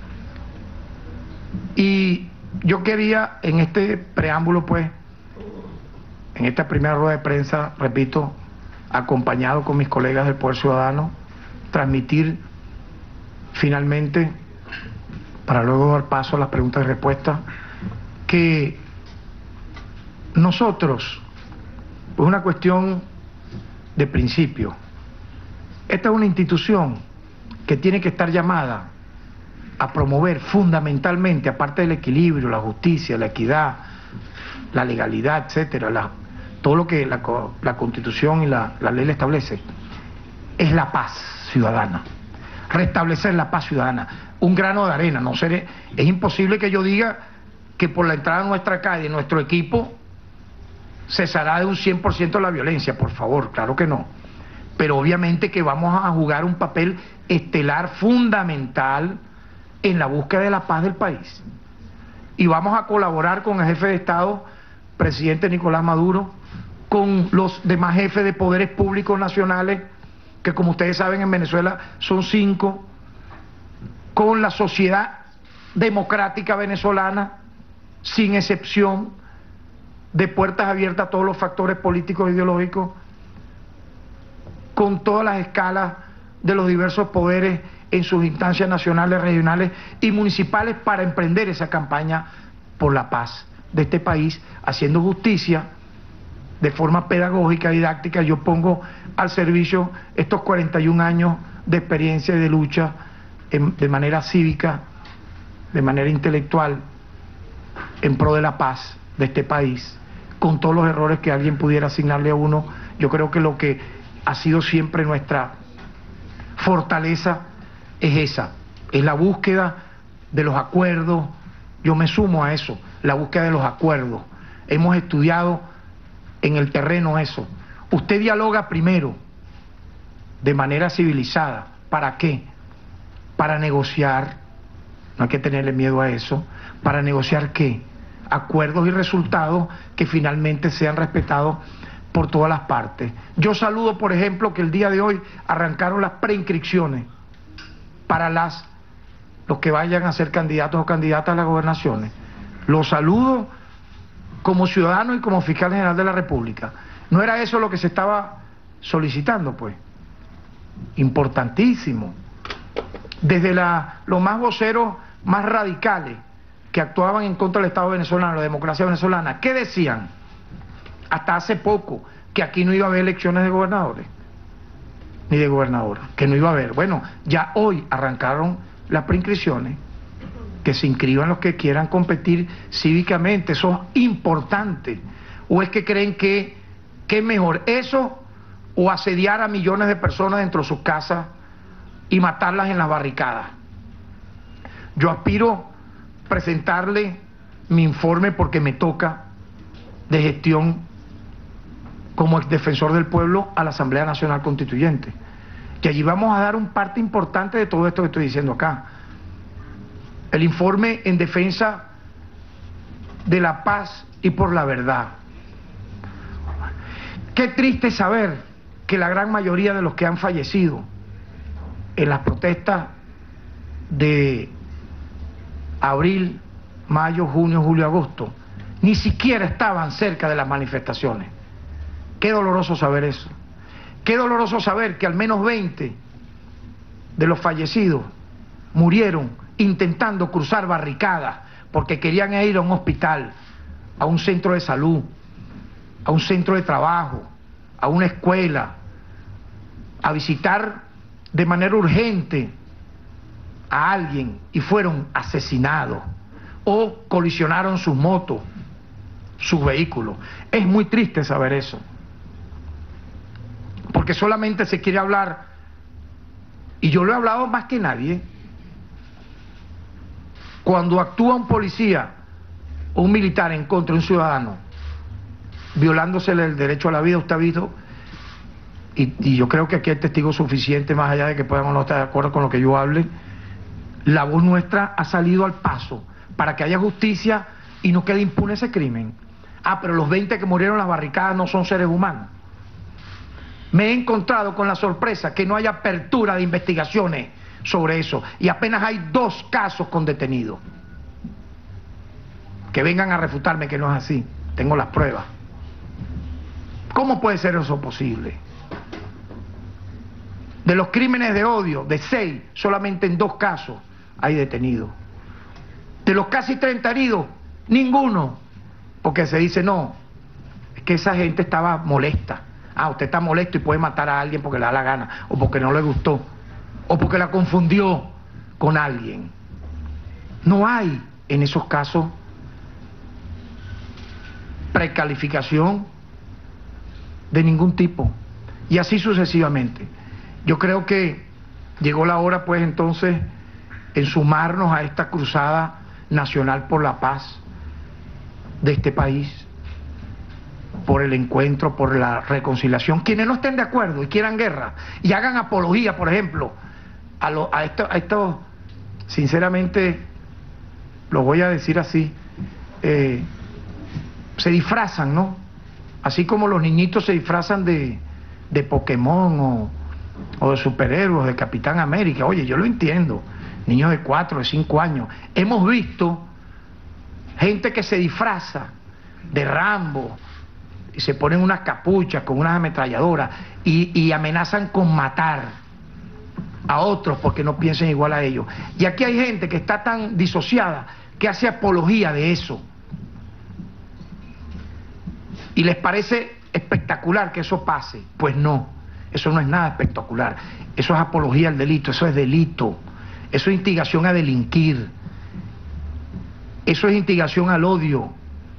Y yo quería, en este preámbulo, pues, en esta primera rueda de prensa, repito, acompañado con mis colegas del Poder Ciudadano, transmitir finalmente, para luego dar paso a las preguntas y respuestas, que nosotros, pues una cuestión de principio, esta es una institución que tiene que estar llamada a promover fundamentalmente, aparte del equilibrio, la justicia, la equidad, la legalidad, etcétera, todo lo que la Constitución y la ley le establece, es la paz ciudadana, restablecer la paz ciudadana, un grano de arena. Es imposible que yo diga que por la entrada de nuestra calle, nuestro equipo cesará de un 100% la violencia, por favor, claro que no, pero obviamente que vamos a jugar un papel estelar fundamental en la búsqueda de la paz del país, y vamos a colaborar con el jefe de Estado, presidente Nicolás Maduro, con los demás jefes de poderes públicos nacionales, que como ustedes saben en Venezuela son 5, con la sociedad democrática venezolana, sin excepción, de puertas abiertas a todos los factores políticos e ideológicos, con todas las escalas de los diversos poderes en sus instancias nacionales, regionales y municipales, para emprender esa campaña por la paz de este país, haciendo justicia de forma pedagógica, didáctica. Yo pongo al servicio estos 41 años de experiencia y de lucha de manera cívica, de manera intelectual, en pro de la paz de este país, con todos los errores que alguien pudiera asignarle a uno. Yo creo que lo que ha sido siempre nuestra fortaleza es esa, es la búsqueda de los acuerdos. Yo me sumo a eso, la búsqueda de los acuerdos. Hemos estudiado en el terreno eso. Usted dialoga primero, de manera civilizada. ¿Para qué? Para negociar, no hay que tenerle miedo a eso. ¿Para negociar qué? acuerdos y resultados que finalmente sean respetados por todas las partes. Yo saludo, por ejemplo, que el día de hoy arrancaron las preinscripciones para los que vayan a ser candidatos o candidatas a las gobernaciones. Los saludo como ciudadano y como fiscal general de la República. ¿No era eso lo que se estaba solicitando, pues? Importantísimo. Desde los más voceros, más radicales, que actuaban en contra del Estado venezolano, la democracia venezolana, ¿qué decían? Hasta hace poco, que aquí no iba a haber elecciones de gobernadores, ni de gobernadoras, que no iba a haber. Bueno, ya hoy arrancaron las preinscripciones, que se inscriban los que quieran competir cívicamente, eso es importante. ¿O es que creen que es mejor eso o asediar a millones de personas dentro de sus casas y matarlas en las barricadas? Yo aspiro a presentarle mi informe, porque me toca, de gestión como ex defensor del pueblo a la Asamblea Nacional Constituyente. Que allí vamos a dar un parte importante de todo esto que estoy diciendo acá. El informe en defensa de la paz y por la verdad. Qué triste saber que la gran mayoría de los que han fallecido en las protestas de abril, mayo, junio, julio, agosto, ni siquiera estaban cerca de las manifestaciones. Qué doloroso saber eso. Qué doloroso saber que al menos 20 de los fallecidos murieron intentando cruzar barricadas porque querían ir a un hospital, a un centro de salud, a un centro de trabajo, a una escuela, a visitar de manera urgente a alguien y fueron asesinados o colisionaron sus motos, sus vehículos. Es muy triste saber eso, porque solamente se quiere hablar, y yo lo he hablado más que nadie, cuando actúa un policía o un militar en contra de un ciudadano, violándosele el derecho a la vida. Usted ha visto, y yo creo que aquí hay testigos suficientes, más allá de que puedan o no estar de acuerdo con lo que yo hable, la voz nuestra ha salido al paso para que haya justicia y no quede impune ese crimen. Ah, pero los 20 que murieron en las barricadas no son seres humanos. Me he encontrado con la sorpresa que no hay apertura de investigaciones sobre eso, y apenas hay 2 casos con detenidos. Que vengan a refutarme que no es así, tengo las pruebas. ¿Cómo puede ser eso posible? De los crímenes de odio, de 6, solamente en 2 casos hay detenidos. De los casi 30 heridos, ninguno, porque se dice no, es que esa gente estaba molesta. Ah, usted está molesto y puede matar a alguien porque le da la gana, o porque no le gustó, o porque la confundió con alguien. No hay en esos casos precalificación de ningún tipo, y así sucesivamente. Yo creo que llegó la hora, pues, entonces, en sumarnos a esta cruzada nacional por la paz de este país, por el encuentro, por la reconciliación. Quienes no estén de acuerdo y quieran guerra y hagan apología, por ejemplo, a esto, sinceramente, lo voy a decir así, se disfrazan, ¿no? Así como los niñitos se disfrazan de Pokémon o de superhéroes, de Capitán América. Oye, yo lo entiendo, niños de 4, de 5 años. Hemos visto gente que se disfraza de Rambo y se ponen unas capuchas con unas ametralladoras y amenazan con matar a otros porque no piensen igual a ellos. Y aquí hay gente que está tan disociada que hace apología de eso. Y les parece espectacular que eso pase. Pues no, eso no es nada espectacular. Eso es apología al delito, eso es delito. Eso es instigación a delinquir. Eso es instigación al odio,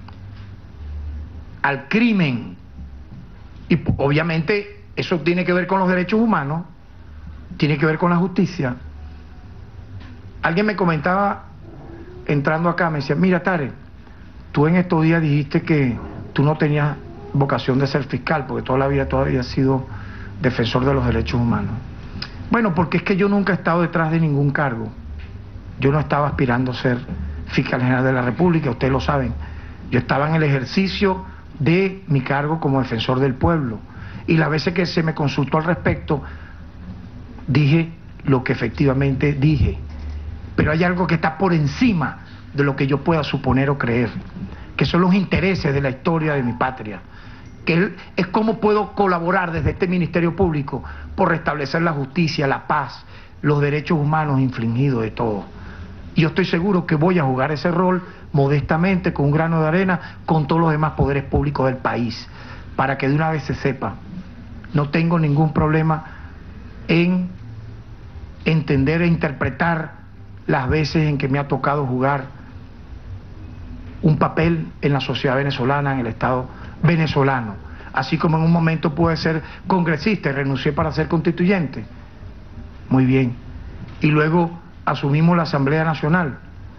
al crimen. Y obviamente eso tiene que ver con los derechos humanos, tiene que ver con la justicia. Alguien me comentaba, entrando acá, me decía, mira, Tare, tú en estos días dijiste que tú no tenías vocación de ser fiscal, porque toda la vida todavía has sido defensor de los derechos humanos. Bueno, porque es que yo nunca he estado detrás de ningún cargo. Yo no estaba aspirando a ser fiscal general de la República, ustedes lo saben. Yo estaba en el ejercicio de mi cargo como defensor del pueblo, y las veces que se me consultó al respecto, dije lo que efectivamente dije. Pero hay algo que está por encima de lo que yo pueda suponer o creer, que son los intereses de la historia de mi patria, que es cómo puedo colaborar desde este Ministerio Público por restablecer la justicia, la paz, los derechos humanos infringidos de todos. Y yo estoy seguro que voy a jugar ese rol modestamente, con un grano de arena, con todos los demás poderes públicos del país, para que de una vez se sepa. No tengo ningún problema en entender e interpretar las veces en que me ha tocado jugar un papel en la sociedad venezolana, en el Estado venezolano, así como en un momento pude ser congresista y renuncié para ser constituyente. Muy bien. Y luego asumimos la Asamblea Nacional,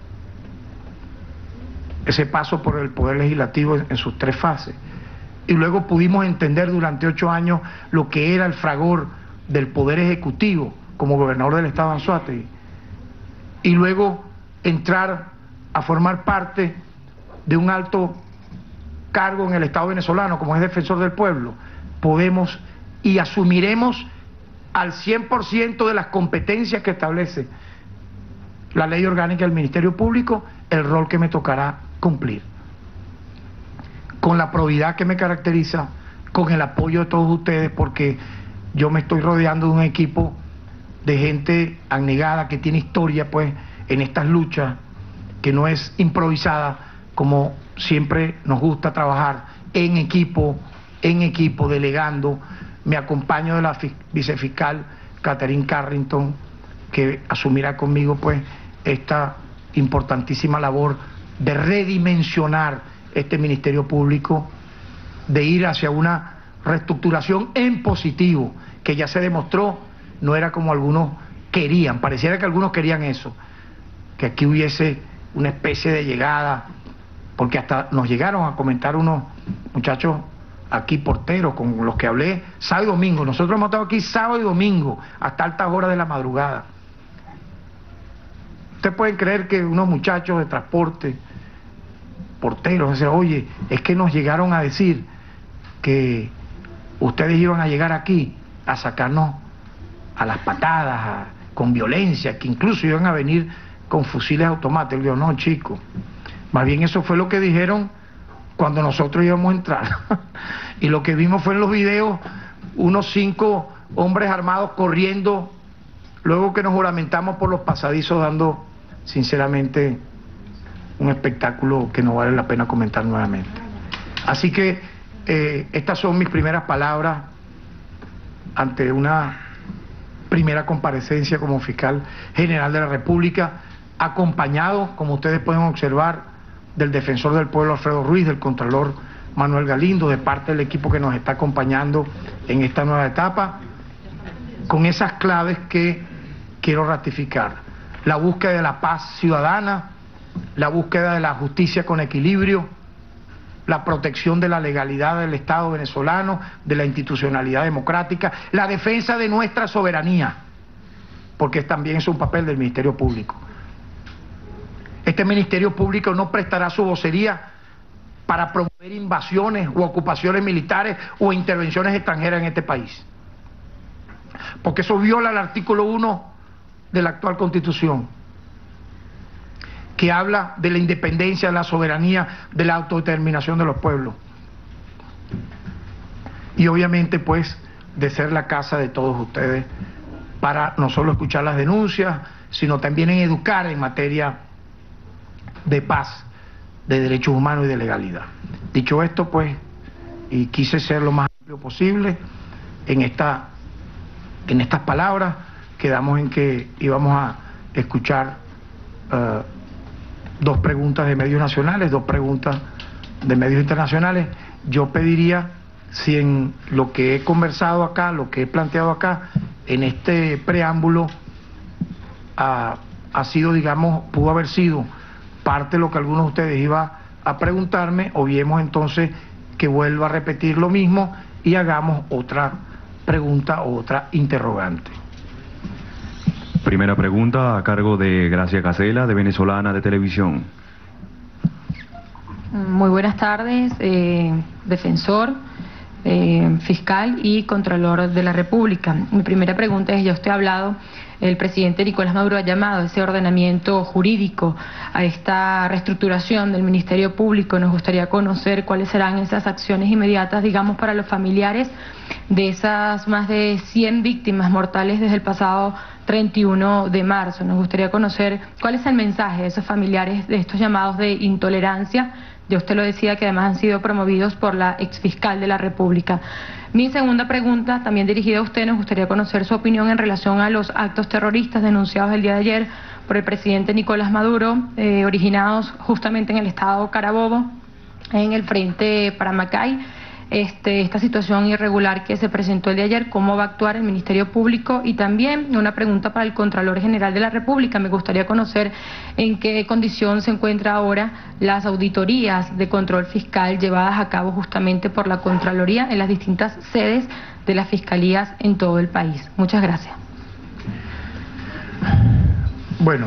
ese paso por el Poder Legislativo en sus 3 fases, y luego pudimos entender durante 8 años lo que era el fragor del Poder Ejecutivo como gobernador del Estado de Anzoátegui, y luego entrar a formar parte de un alto cargo en el Estado venezolano como es defensor del pueblo. Podemos y asumiremos al 100% de las competencias que establece la ley orgánica del Ministerio Público, el rol que me tocará cumplir, con la probidad que me caracteriza, con el apoyo de todos ustedes, porque yo me estoy rodeando de un equipo de gente abnegada que tiene historia pues en estas luchas, que no es improvisada, como siempre nos gusta trabajar en equipo, delegando. Me acompaño de la vicefiscal Catherine Carrington, que asumirá conmigo pues esta importantísima labor de redimensionar este Ministerio Público, de ir hacia una reestructuración en positivo, que ya se demostró, no era como algunos querían, pareciera que algunos querían eso, que aquí hubiese una especie de llegada, porque hasta nos llegaron a comentar unos muchachos aquí, porteros, con los que hablé sábado y domingo. Nosotros hemos estado aquí sábado y domingo, hasta altas horas de la madrugada. Ustedes pueden creer que unos muchachos de transporte, porteros, dicen, oye, es que nos llegaron a decir que ustedes iban a llegar aquí a sacarnos a las patadas, con violencia, que incluso iban a venir con fusiles automáticos. Yo digo, no, chicos, más bien eso fue lo que dijeron cuando nosotros íbamos a entrar. Y lo que vimos fue en los videos unos 5 hombres armados corriendo, luego que nos juramentamos por los pasadizos, dando sinceramente un espectáculo que no vale la pena comentar nuevamente. Así que estas son mis primeras palabras ante una primera comparecencia como fiscal general de la República, acompañado, como ustedes pueden observar, del defensor del pueblo Alfredo Ruiz, del contralor Manuel Galindo, de parte del equipo que nos está acompañando en esta nueva etapa, con esas claves que quiero ratificar: la búsqueda de la paz ciudadana, la búsqueda de la justicia con equilibrio, la protección de la legalidad del Estado venezolano, de la institucionalidad democrática, la defensa de nuestra soberanía, porque también es un papel del Ministerio Público. Este Ministerio Público no prestará su vocería para promover invasiones u ocupaciones militares o intervenciones extranjeras en este país, porque eso viola el artículo 1 de la actual Constitución, que habla de la independencia, de la soberanía, de la autodeterminación de los pueblos, y obviamente pues de ser la casa de todos ustedes, para no solo escuchar las denuncias, sino también en educar en materia de paz, de derechos humanos y de legalidad. Dicho esto pues, y quise ser lo más amplio posible en estas palabras, quedamos en que íbamos a escuchar 2 preguntas de medios nacionales, 2 preguntas de medios internacionales. Yo pediría, si en lo que he conversado acá, lo que he planteado acá, en este preámbulo, ha sido, digamos, pudo haber sido parte de lo que algunos de ustedes iban a preguntarme, obviemos entonces que vuelva a repetir lo mismo y hagamos otra pregunta o otra interrogante. Primera pregunta a cargo de Gracia Casela, de Venezolana de Televisión. Muy buenas tardes, defensor, fiscal y contralor de la República. Mi primera pregunta es, ya usted ha hablado, el presidente Nicolás Maduro ha llamado a ese ordenamiento jurídico, a esta reestructuración del Ministerio Público. Nos gustaría conocer cuáles serán esas acciones inmediatas, digamos, para los familiares de esas más de 100 víctimas mortales desde el pasado 31 de marzo. Nos gustaría conocer cuál es el mensaje de esos familiares de estos llamados de intolerancia. Ya usted lo decía, que además han sido promovidos por la exfiscal de la República. Mi segunda pregunta, también dirigida a usted, nos gustaría conocer su opinión en relación a los actos terroristas denunciados el día de ayer por el presidente Nicolás Maduro, originados justamente en el estado Carabobo, en el frente Paramacay. Esta situación irregular que se presentó el de ayer, ¿cómo va a actuar el Ministerio Público? Y también una pregunta para el Contralor General de la República. Me gustaría conocer en qué condición se encuentran ahora las auditorías de control fiscal llevadas a cabo justamente por la Contraloría en las distintas sedes de las fiscalías en todo el país. Muchas gracias. Bueno,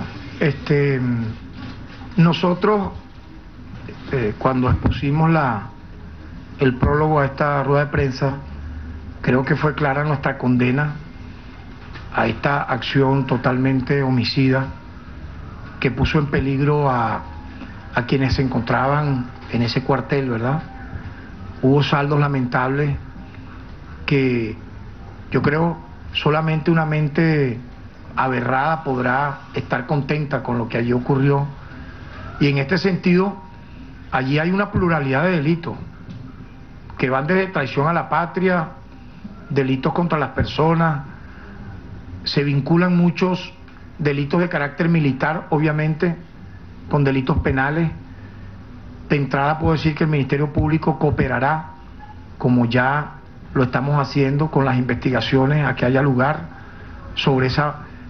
nosotros cuando expusimos el prólogo a esta rueda de prensa, creo que fue clara nuestra condena a esta acción totalmente homicida que puso en peligro a quienes se encontraban en ese cuartel, ¿verdad? Hubo saldos lamentables que yo creo solamente una mente aberrada podrá estar contenta con lo que allí ocurrió. Y en este sentido, allí hay una pluralidad de delitos que van desde traición a la patria, delitos contra las personas, se vinculan muchos delitos de carácter militar, obviamente, con delitos penales. De entrada puedo decir que el Ministerio Público cooperará, como ya lo estamos haciendo, con las investigaciones a que haya lugar sobre ese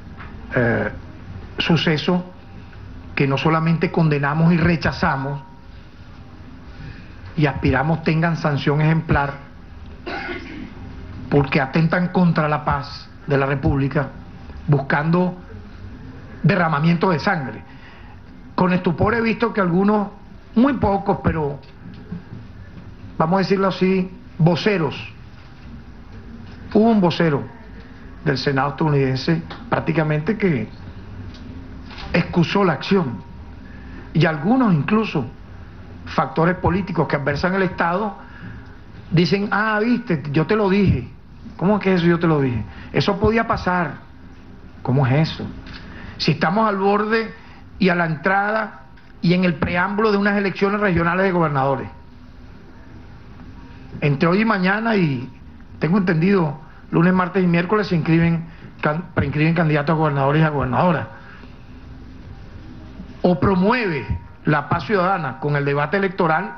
suceso que no solamente condenamos y rechazamos, y aspiramos tengan sanción ejemplar, porque atentan contra la paz de la República, buscando derramamiento de sangre. Con estupor he visto que algunos, muy pocos, pero vamos a decirlo así, voceros, hubo un vocero del Senado estadounidense prácticamente que excusó la acción, y algunos incluso factores políticos que adversan el Estado dicen, viste, yo te lo dije. ¿Cómo es que eso yo te lo dije? Eso podía pasar. ¿Cómo es eso? Si estamos al borde y a la entrada y en el preámbulo de unas elecciones regionales de gobernadores. Entre hoy y mañana, y tengo entendido, lunes, martes y miércoles se preinscriben candidatos a gobernadores y a gobernadoras. O promueve la paz ciudadana con el debate electoral,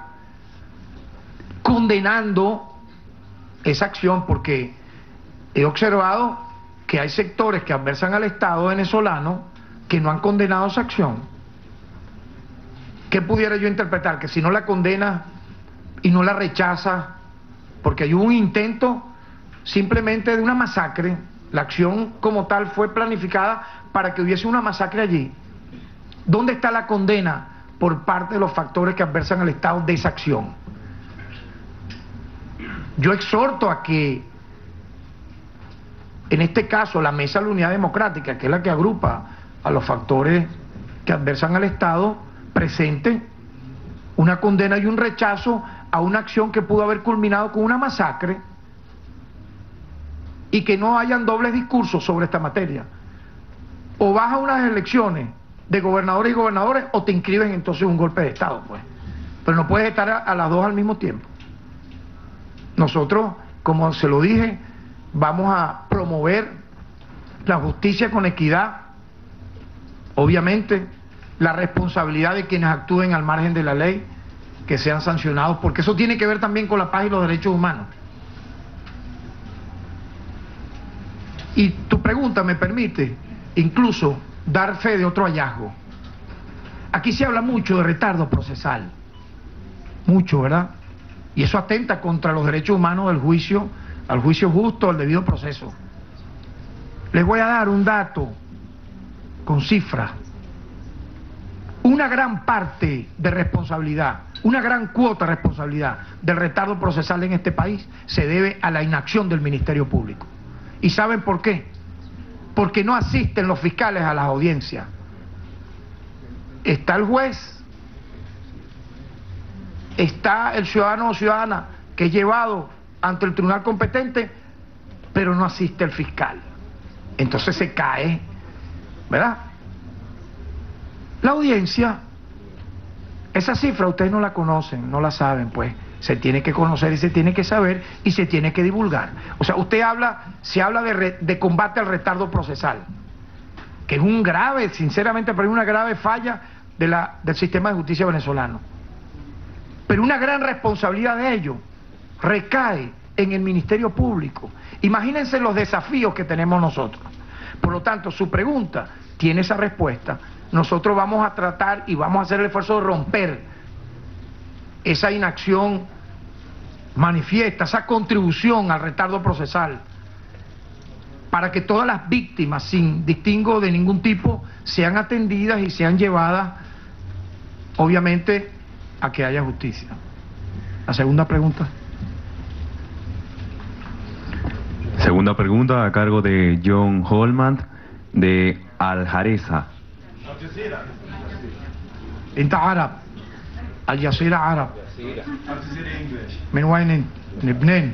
condenando esa acción, porque he observado que hay sectores que adversan al Estado venezolano que no han condenado esa acción. ¿Qué pudiera yo interpretar? Que si no la condena y no la rechaza, porque hay un intento simplemente de una masacre, la acción como tal fue planificada para que hubiese una masacre allí. ¿Dónde está la condena por parte de los factores que adversan al Estado de esa acción? Yo exhorto a que, en este caso, la Mesa de la Unidad Democrática, que es la que agrupa a los factores que adversan al Estado, presente una condena y un rechazo a una acción que pudo haber culminado con una masacre, y que no hayan dobles discursos sobre esta materia. O vas a unas elecciones de gobernadores y gobernadores, o te inscriben entonces un golpe de Estado, pues. Pero no puedes estar a las dos al mismo tiempo. Nosotros, como se lo dije, vamos a promover la justicia con equidad, obviamente la responsabilidad de quienes actúen al margen de la ley, que sean sancionados, porque eso tiene que ver también con la paz y los derechos humanos. Y tu pregunta me permite incluso dar fe de otro hallazgo. Aquí se habla mucho de retardo procesal, mucho, ¿verdad? Y eso atenta contra los derechos humanos del juicio, al juicio justo, al debido proceso. Les voy a dar un dato con cifras. Una gran parte de responsabilidad una gran cuota de responsabilidad del retardo procesal en este país se debe a la inacción del Ministerio Público. ¿Y saben por qué? Porque no asisten los fiscales a las audiencias. Está el juez, está el ciudadano o ciudadana que es llevado ante el tribunal competente, pero no asiste el fiscal. Entonces se cae, ¿verdad? La audiencia, esa cifra ustedes no la conocen, no la saben, pues se tiene que conocer y se tiene que saber y se tiene que divulgar. O sea, se habla de combate al retardo procesal, que es un grave, sinceramente, pero es una grave falla del sistema de justicia venezolano. Pero una gran responsabilidad de ello recae en el Ministerio Público. Imagínense los desafíos que tenemos nosotros. Por lo tanto, su pregunta tiene esa respuesta. Nosotros vamos a tratar y vamos a hacer el esfuerzo de romper esa inacción manifiesta, esa contribución al retardo procesal, para que todas las víctimas, sin distingo de ningún tipo, sean atendidas y sean llevadas, obviamente, a que haya justicia. La segunda pregunta. Segunda pregunta a cargo de John Holman de Al Jareza. انت عرب الجزيرة عرب من وين لبنان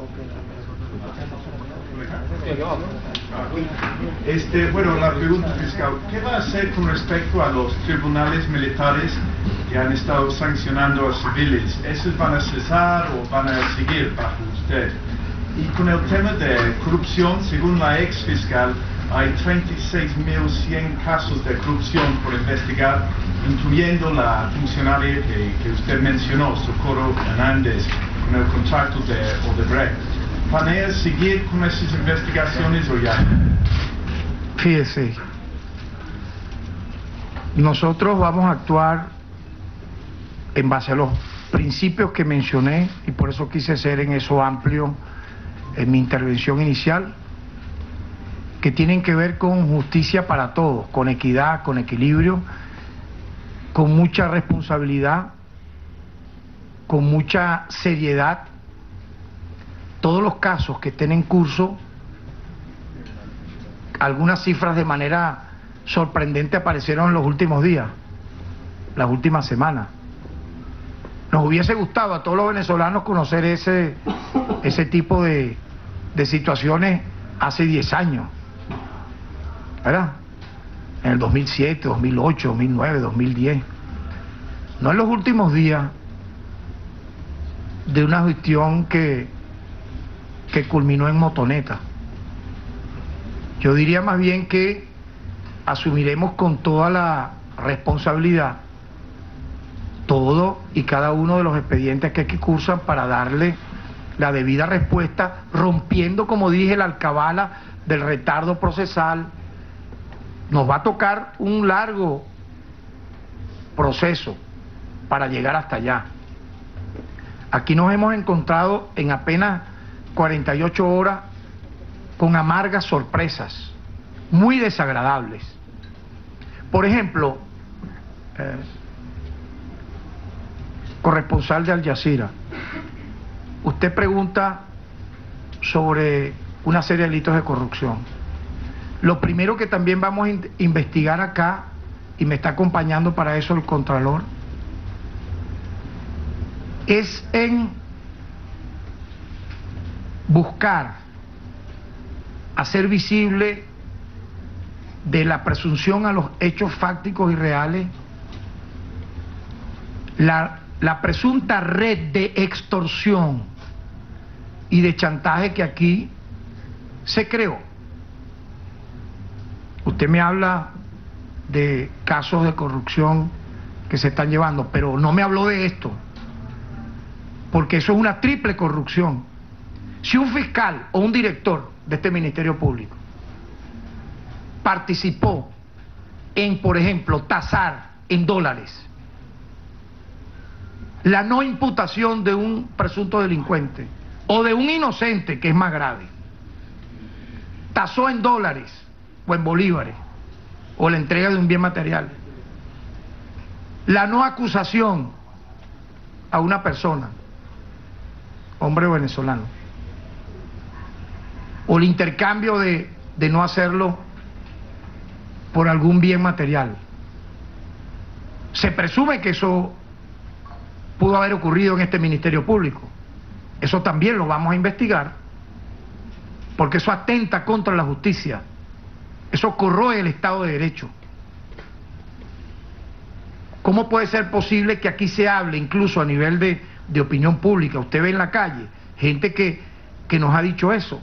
Bueno, la pregunta fiscal, ¿qué va a hacer con respecto a los tribunales militares que han estado sancionando a civiles? ¿Esos van a cesar o van a seguir bajo usted? Y con el tema de corrupción, según la ex fiscal, hay 36.100 casos de corrupción por investigar, incluyendo la funcionaria que usted mencionó, Socorro Hernández, con el contrato de Odebrecht. ¿Planea seguir con esas investigaciones o ya? Fíjese, nosotros vamos a actuar en base a los principios que mencioné, y por eso quise ser en eso amplio en mi intervención inicial, que tienen que ver con justicia para todos, con equidad, con equilibrio, con mucha responsabilidad, con mucha seriedad. Todos los casos que estén en curso, algunas cifras de manera sorprendente aparecieron en los últimos días, las últimas semanas. Nos hubiese gustado a todos los venezolanos conocer ese tipo de situaciones hace 10 años, ¿verdad? En el 2007, 2008, 2009, 2010. No en los últimos días de una gestión que culminó en motoneta. Yo diría más bien que asumiremos con toda la responsabilidad todo y cada uno de los expedientes que cursan para darle la debida respuesta, rompiendo, como dije, la alcabala del retardo procesal. Nos va a tocar un largo proceso para llegar hasta allá. Aquí nos hemos encontrado en apenas 48 horas con amargas sorpresas, muy desagradables. Por ejemplo, corresponsal de Al Jazeera, usted pregunta sobre una serie de delitos de corrupción. Lo primero que también vamos a investigar acá, y me está acompañando para eso el Contralor, es en buscar hacer visible de la presunción a los hechos fácticos y reales la presunta red de extorsión y de chantaje que aquí se creó. Usted me habla de casos de corrupción que se están llevando, pero no me habló de esto, porque eso es una triple corrupción. Si un fiscal o un director de este Ministerio Público participó en, por ejemplo, tasar en dólares la no imputación de un presunto delincuente o de un inocente, que es más grave, tasó en dólares o en bolívares, o la entrega de un bien material, la no acusación a una persona, hombre venezolano, o el intercambio de no hacerlo por algún bien material. Se presume que eso pudo haber ocurrido en este Ministerio Público. Eso también lo vamos a investigar, porque eso atenta contra la justicia, eso corroe el Estado de Derecho. ¿Cómo puede ser posible que aquí se hable, incluso a nivel de opinión pública? Usted ve en la calle gente que nos ha dicho eso.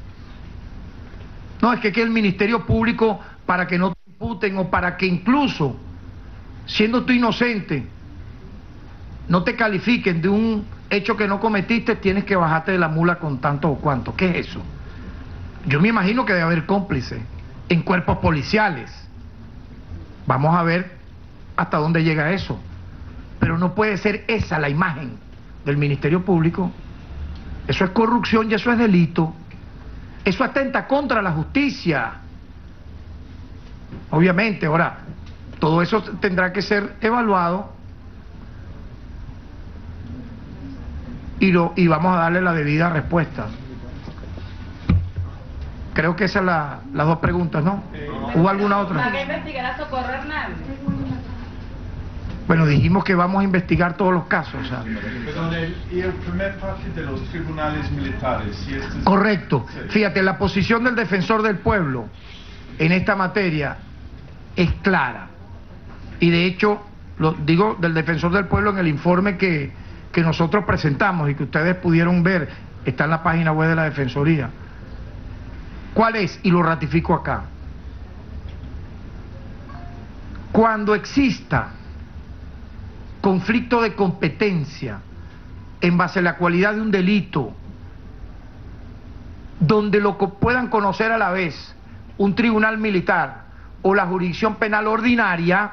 No, es que el Ministerio Público, para que no te imputen o para que incluso, siendo tú inocente, no te califiquen de un hecho que no cometiste, tienes que bajarte de la mula con tanto o cuanto. ¿Qué es eso? Yo me imagino que debe haber cómplices en cuerpos policiales. Vamos a ver hasta dónde llega eso. Pero no puede ser esa la imagen del Ministerio Público. Eso es corrupción y eso es delito. Eso atenta contra la justicia. Obviamente, ahora, todo eso tendrá que ser evaluado y vamos a darle la debida respuesta. Creo que esas son las dos preguntas, ¿no? ¿Hubo alguna otra? ¿Para qué investigar a Socorro Hernández? Bueno, dijimos que vamos a investigar todos los casos. O sea. Perdón, y el primer parte de los tribunales militares. Si Correcto. Sí. Fíjate, la posición del defensor del pueblo en esta materia es clara. Y de hecho, lo digo del defensor del pueblo en el informe que nosotros presentamos y que ustedes pudieron ver, está en la página web de la Defensoría. ¿Cuál es? Y lo ratifico acá. Cuando exista conflicto de competencia en base a la cualidad de un delito, donde lo puedan conocer a la vez un tribunal militar o la jurisdicción penal ordinaria,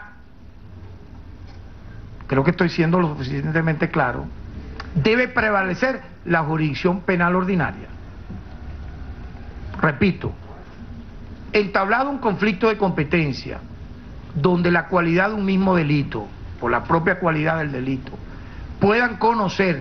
creo que estoy siendo lo suficientemente claro, debe prevalecer la jurisdicción penal ordinaria. Repito, entablado un conflicto de competencia donde la cualidad de un mismo delito, por la propia cualidad del delito, puedan conocer,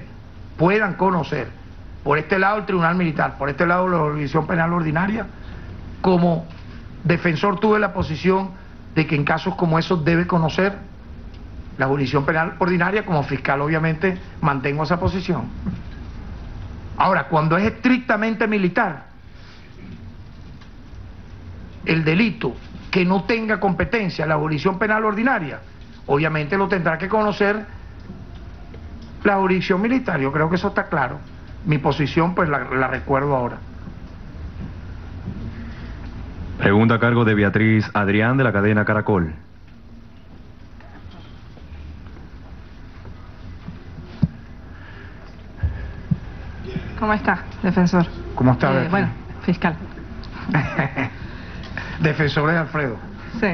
por este lado el tribunal militar, por este lado la jurisdicción penal ordinaria, como defensor tuve la posición de que en casos como esos debe conocer la jurisdicción penal ordinaria, como fiscal obviamente mantengo esa posición. Ahora, cuando es estrictamente militar, el delito que no tenga competencia la jurisdicción penal ordinaria, obviamente lo tendrá que conocer la jurisdicción militar. Yo creo que eso está claro. Mi posición pues la recuerdo ahora. Pregunta a cargo de Beatriz Adrián de la cadena Caracol. ¿Cómo está, defensor? ¿Cómo está, Beatriz? Bueno, fiscal. Defensor de Alfredo. Sí.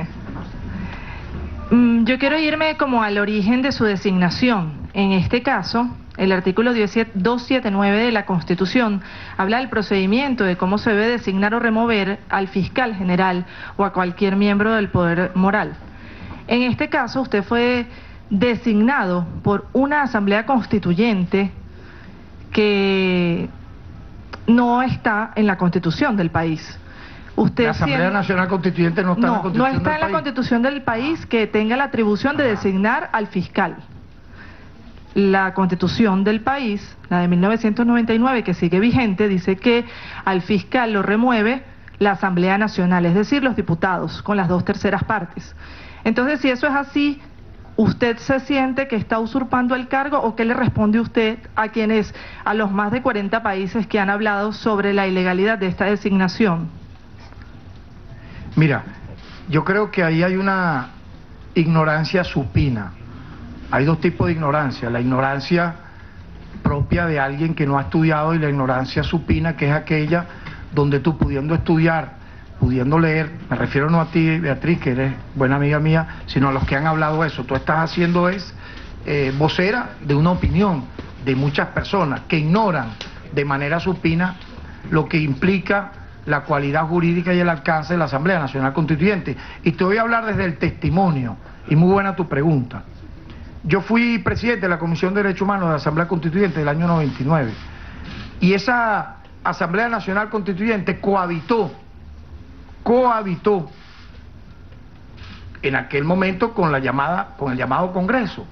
Yo quiero irme como al origen de su designación. En este caso, el artículo 279 de la Constitución habla del procedimiento de cómo se debe designar o remover al fiscal general o a cualquier miembro del poder moral. En este caso, usted fue designado por una asamblea constituyente que no está en la Constitución del país. Usted la Asamblea Nacional Constituyente no está en la Constitución no está del en la país. Constitución del país que tenga la atribución de designar al fiscal. La Constitución del país, la de 1999, que sigue vigente, dice que al fiscal lo remueve la Asamblea Nacional, es decir, los diputados, con las 2/3 partes. Entonces, si eso es así, ¿usted se siente que está usurpando el cargo o qué le responde usted a los más de 40 países que han hablado sobre la ilegalidad de esta designación? Mira, yo creo que ahí hay una ignorancia supina. Hay dos tipos de ignorancia: la ignorancia propia de alguien que no ha estudiado y la ignorancia supina, que es aquella donde tú, pudiendo estudiar, pudiendo leer, me refiero no a ti, Beatriz, que eres buena amiga mía, sino a los que han hablado eso, tú estás haciendo vocera de una opinión de muchas personas que ignoran de manera supina lo que implica la cualidad jurídica y el alcance de la Asamblea Nacional Constituyente. Y te voy a hablar desde el testimonio, y muy buena tu pregunta. yo fui presidente de la Comisión de Derechos Humanos de la Asamblea Constituyente del año 99, y esa Asamblea Nacional Constituyente cohabitó en aquel momento con el llamado Congreso.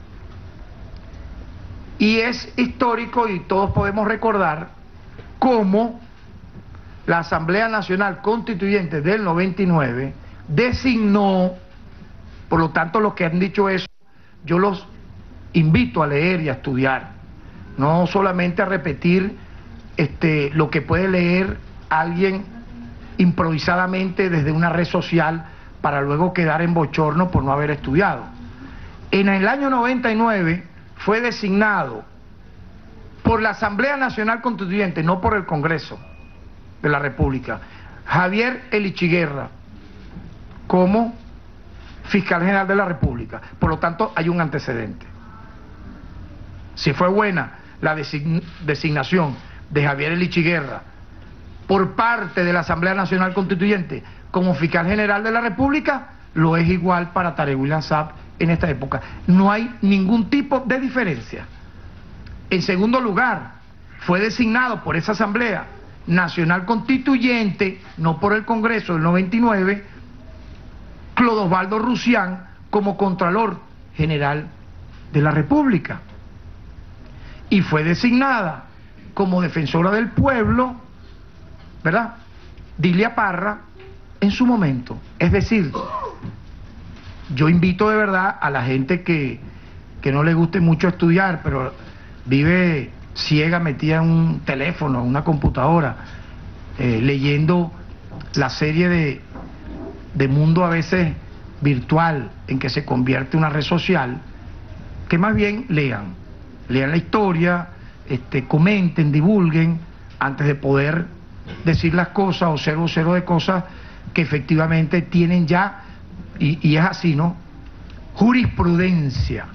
Y es histórico, y todos podemos recordar cómo la Asamblea Nacional Constituyente del 99 designó, por lo tanto los que han dicho eso, yo los invito a leer y a estudiar, no solamente a repetir lo que puede leer alguien improvisadamente desde una red social para luego quedar en bochorno por no haber estudiado. En el año 99 fue designado por la Asamblea Nacional Constituyente, no por el Congreso de la República, Javier Elichiguerra como fiscal general de la República. Por lo tanto, hay un antecedente. Si fue buena la designación de Javier Elichiguerra por parte de la Asamblea Nacional Constituyente como fiscal general de la República, lo es igual para Tarek William Saab en esta época. No hay ningún tipo de diferencia. En segundo lugar, fue designado por esa Asamblea Nacional Constituyente, no por el Congreso del 99, Clodosvaldo Rusián como Contralor General de la República. Y fue designada como defensora del pueblo, ¿verdad?, Dilia Parra en su momento. Es decir, yo invito de verdad a la gente que no le guste mucho estudiar, pero vive ciega, metida en un teléfono, en una computadora, leyendo la serie de mundo a veces virtual en que se convierte una red social, que más bien lean la historia, comenten, divulguen, antes de poder decir las cosas o ser vocero de cosas que efectivamente tienen ya, y es así, ¿no?, jurisprudencia,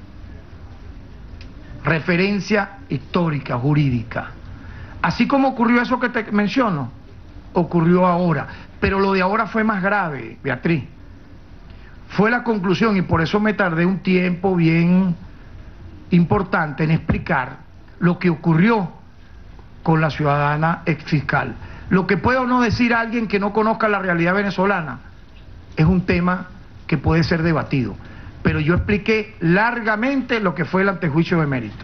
referencia histórica, jurídica. Así como ocurrió eso que te menciono, ocurrió ahora, pero lo de ahora fue más grave, Beatriz. Fue la conclusión, y por eso me tardé un tiempo bien importante en explicar lo que ocurrió con la ciudadana exfiscal. Lo que puede o no decir alguien que no conozca la realidad venezolana es un tema que puede ser debatido, pero yo expliqué largamente lo que fue el antejuicio de mérito.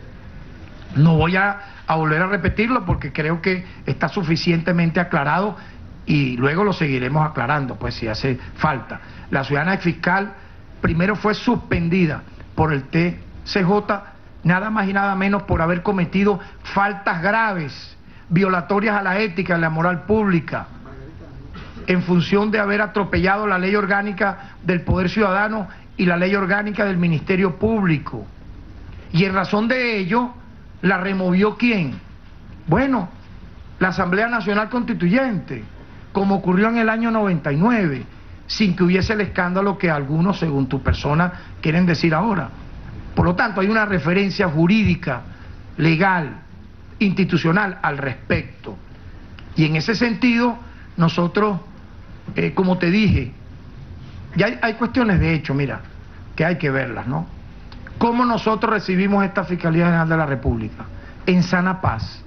No voy a volver a repetirlo porque creo que está suficientemente aclarado, y luego lo seguiremos aclarando, pues si hace falta. La ciudadana exfiscal primero fue suspendida por el TCJ, nada más y nada menos por haber cometido faltas graves, violatorias a la ética y a la moral pública, en función de haber atropellado la ley orgánica del Poder Ciudadano y la ley orgánica del Ministerio Público. Y en razón de ello, ¿la removió quién? Bueno, la Asamblea Nacional Constituyente, como ocurrió en el año 99, sin que hubiese el escándalo que algunos, según tu persona, quieren decir ahora. Por lo tanto, hay una referencia jurídica, legal, institucional al respecto. Y en ese sentido, nosotros, como te dije, ya hay cuestiones de hecho, mira, que hay que verlas, ¿no? ¿Cómo nosotros recibimos esta Fiscalía General de la República? En sana paz.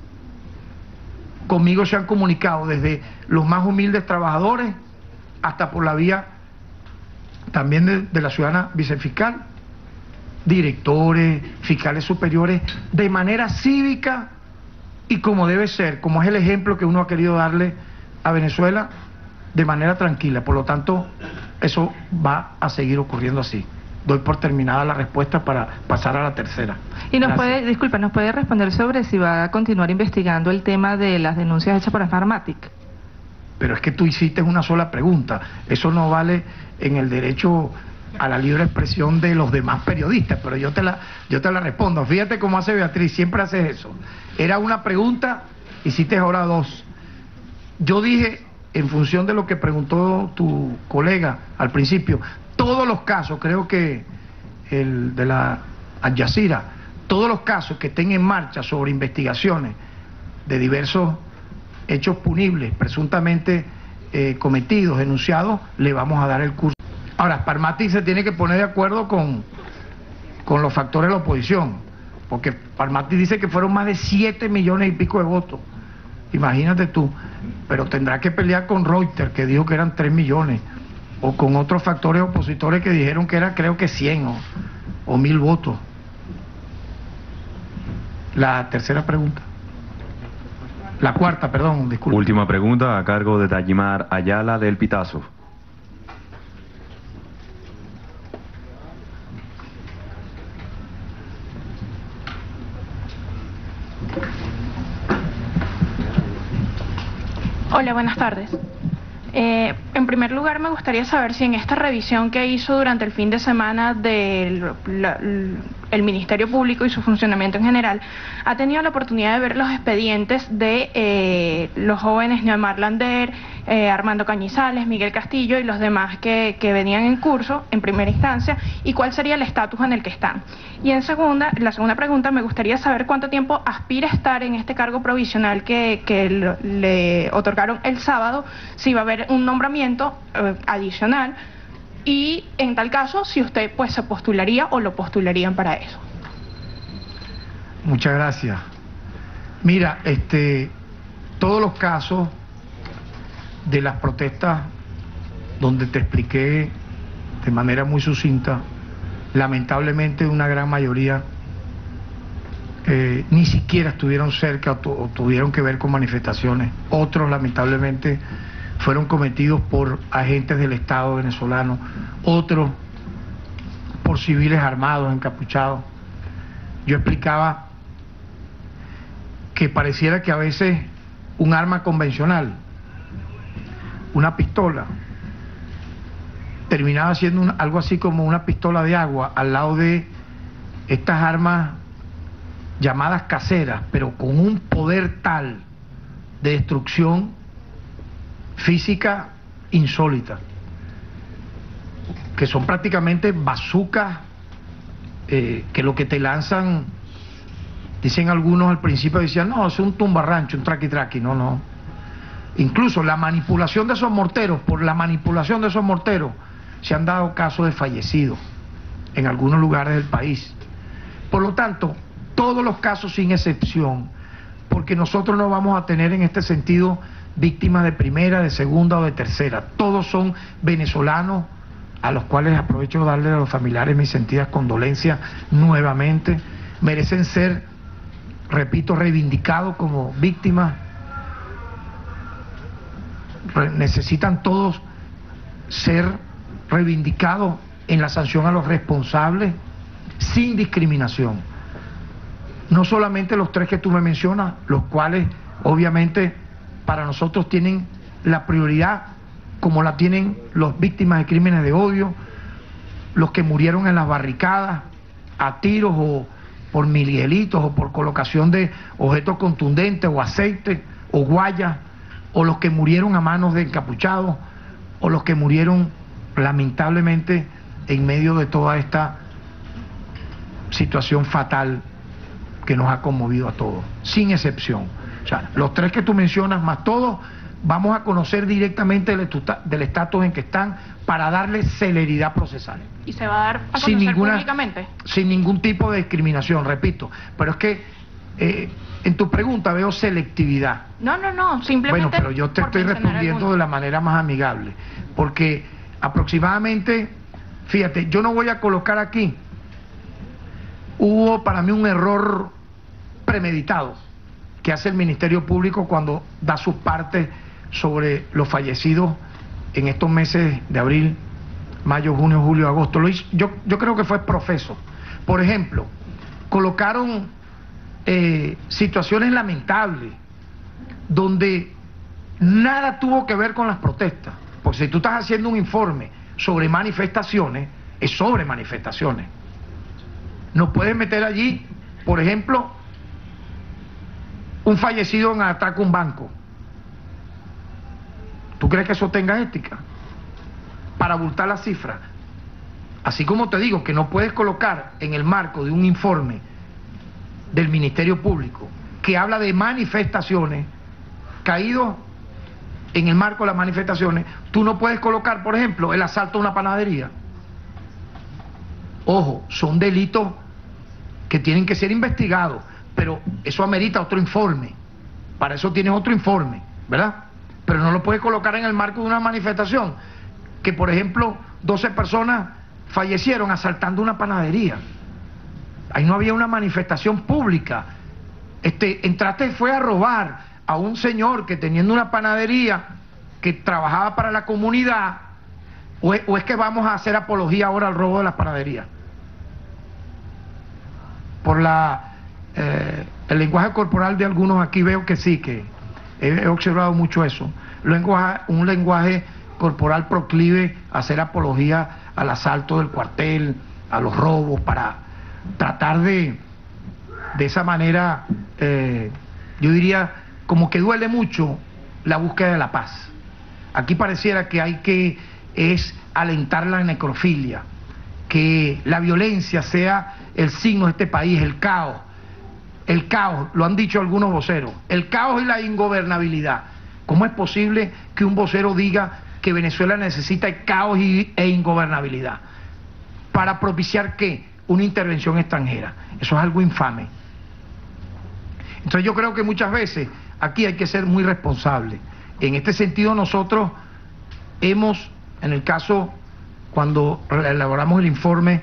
Conmigo se han comunicado desde los más humildes trabajadores hasta por la vía también de la ciudadana vicefiscal, directores, fiscales superiores, de manera cívica y como debe ser, como es el ejemplo que uno ha querido darle a Venezuela, de manera tranquila. Por lo tanto, eso va a seguir ocurriendo así. Doy por terminada la respuesta para pasar a la tercera. Y nos puede, disculpa, ¿nos puede responder sobre si va a continuar investigando el tema de las denuncias hechas por Smartmatic? Pero es que tú hiciste una sola pregunta. Eso no vale en el derecho a la libre expresión de los demás periodistas, pero yo te la respondo. Fíjate cómo hace Beatriz, siempre haces eso. Era una pregunta, hiciste ahora dos. Yo dije, en función de lo que preguntó tu colega al principio, todos los casos, creo que el de la Al Jazeera, todos los casos que estén en marcha sobre investigaciones de diversos hechos punibles, presuntamente cometidos, denunciados, le vamos a dar el curso. Ahora, Smartmatic se tiene que poner de acuerdo con con los factores de la oposición, porque Palmati dice que fueron más de 7 millones y pico de votos. Imagínate tú, pero tendrá que pelear con Reuters, que dijo que eran 3 millones, o con otros factores opositores que dijeron que era, creo que 100 o 1000 votos. La tercera pregunta. La cuarta, perdón, disculpe. Última pregunta a cargo de Dayimar Ayala del Pitazo. Hola, buenas tardes. En primer lugar, me gustaría saber si en esta revisión que hizo durante el fin de semana del Ministerio Público y su funcionamiento en general, ha tenido la oportunidad de ver los expedientes de los jóvenes Neomar Lander, Armando Cañizales, Miguel Castillo y los demás que venían en curso en primera instancia, y cuál sería el estatus en el que están. Y la segunda pregunta, me gustaría saber cuánto tiempo aspira a estar en este cargo provisional que le otorgaron el sábado, si va a haber un nombramiento adicional, y en tal caso, si usted pues se postularía o lo postularían para eso. Muchas gracias. Mira, todos los casos de las protestas donde te expliqué de manera muy sucinta, lamentablemente una gran mayoría ni siquiera estuvieron cerca o tuvieron que ver con manifestaciones. Otros lamentablemente fueron cometidos por agentes del Estado venezolano, otros por civiles armados, encapuchados. Yo explicaba que pareciera que a veces un arma convencional, una pistola, terminaba siendo algo así como una pistola de agua al lado de estas armas llamadas caseras, pero con un poder tal de destrucción física insólita, que son prácticamente bazucas, que lo que te lanzan, dicen algunos al principio, decían, no, es un tumbarrancho, un traqui-traqui. No. Incluso la manipulación de esos morteros, por la manipulación de esos morteros, se han dado casos de fallecidos en algunos lugares del país. Por lo tanto, todos los casos sin excepción, porque nosotros no vamos a tener en este sentido víctimas de primera, de segunda o de tercera. Todos son venezolanos, a los cuales aprovecho de darle a los familiares mis sentidas condolencias nuevamente. Merecen ser, repito, reivindicados como víctimas. Necesitan todos ser reivindicados en la sanción a los responsables, sin discriminación. No solamente los 3 que tú me mencionas, los cuales obviamente para nosotros tienen la prioridad, como la tienen las víctimas de crímenes de odio, los que murieron en las barricadas a tiros o por miguelitos o por colocación de objetos contundentes o aceite o guayas, o los que murieron a manos de encapuchados, o los que murieron lamentablemente en medio de toda esta situación fatal que nos ha conmovido a todos, sin excepción. O sea, los 3 que tú mencionas, más todos, vamos a conocer directamente del estatus en que están para darle celeridad procesal. ¿Y se va a dar a conocer públicamente? Sin ningún tipo de discriminación, repito. Pero es que en tu pregunta veo selectividad. No, simplemente... Bueno, pero yo te estoy respondiendo de la manera más amigable, porque aproximadamente, fíjate, yo no voy a colocar aquí, hubo para mí un error premeditado que hace el Ministerio Público cuando da sus partes sobre los fallecidos en estos meses de abril, mayo, junio, julio, agosto. Yo creo que fue profeso. Por ejemplo, colocaron situaciones lamentables donde nada tuvo que ver con las protestas. Porque si tú estás haciendo un informe sobre manifestaciones, es sobre manifestaciones. No puedes meter allí, por ejemplo, un fallecido en atraco a un banco. ¿Tú crees que eso tenga ética? Para abultar la cifra. Así como te digo que no puedes colocar en el marco de un informe del Ministerio Público que habla de manifestaciones, caídos en el marco de las manifestaciones, tú no puedes colocar, por ejemplo, el asalto a una panadería. Ojo, son delitos que tienen que ser investigados, pero eso amerita otro informe. Para eso tienes otro informe, ¿verdad? Pero no lo puedes colocar en el marco de una manifestación. Que, por ejemplo, 12 personas fallecieron asaltando una panadería. Ahí no había una manifestación pública. Entraste fue a robar a un señor que teniendo una panadería que trabajaba para la comunidad, o es que vamos a hacer apología ahora al robo de las panaderías. Por el lenguaje corporal de algunos aquí veo que sí, que he observado mucho eso. Un lenguaje corporal proclive a hacer apología al asalto del cuartel, a los robos, para tratar de esa manera, yo diría, como que duele mucho la búsqueda de la paz. Aquí pareciera que es alentar la necrofilia, que la violencia sea el signo de este país, el caos, lo han dicho algunos voceros, el caos y la ingobernabilidad. ¿Cómo es posible que un vocero diga que Venezuela necesita caos e ingobernabilidad? ¿Para propiciar qué? Una intervención extranjera. Eso es algo infame. Entonces yo creo que muchas veces aquí hay que ser muy responsable. En este sentido nosotros hemos, en el caso, cuando elaboramos el informe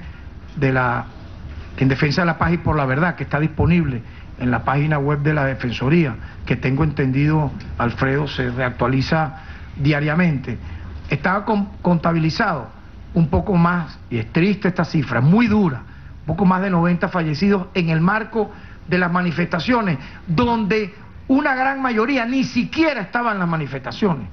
en defensa de la paz y por la verdad, que está disponible en la página web de la Defensoría, que tengo entendido, Alfredo, se reactualiza diariamente, estaba contabilizado un poco más, y es triste esta cifra, muy dura, un poco más de 90 fallecidos en el marco de las manifestaciones, donde una gran mayoría ni siquiera estaba en las manifestaciones.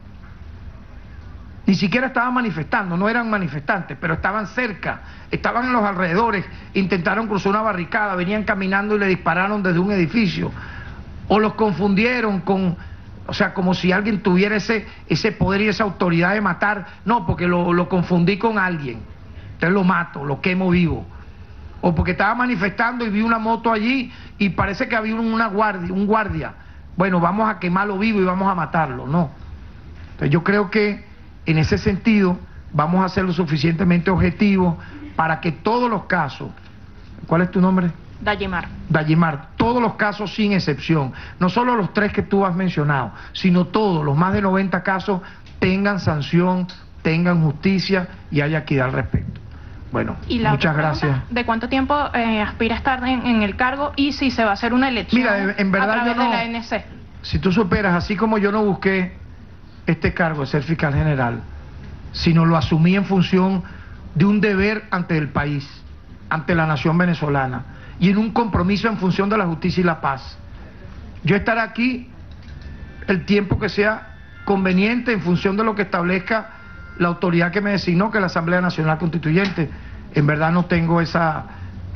Ni siquiera estaban manifestando, no eran manifestantes, pero estaban cerca, estaban en los alrededores, intentaron cruzar una barricada, venían caminando y le dispararon desde un edificio, o los confundieron con, o sea, como si alguien tuviera ese poder y esa autoridad de matar. No, porque lo confundí con alguien, entonces lo mato, lo quemo vivo. O porque estaba manifestando y vi una moto allí y parece que había un guardia. Bueno, vamos a quemarlo vivo y vamos a matarlo. No. Entonces yo creo que en ese sentido vamos a ser lo suficientemente objetivos para que todos los casos, ¿cuál es tu nombre? Dayimar, todos los casos sin excepción, no solo los 3 que tú has mencionado, sino todos, los más de 90 casos, tengan sanción, tengan justicia y haya equidad al respecto. Bueno, muchas gracias. ¿De cuánto tiempo aspira a estar en el cargo y si se va a hacer una elección? Mira, en verdad a través yo no, de la ANC? Si tú superas, así como yo no busqué este cargo de ser fiscal general, sino lo asumí en función de un deber ante el país, ante la nación venezolana, y en un compromiso en función de la justicia y la paz. Yo estaré aquí el tiempo que sea conveniente en función de lo que establezca la autoridad que me designó, que es la Asamblea Nacional Constituyente. En verdad no tengo esa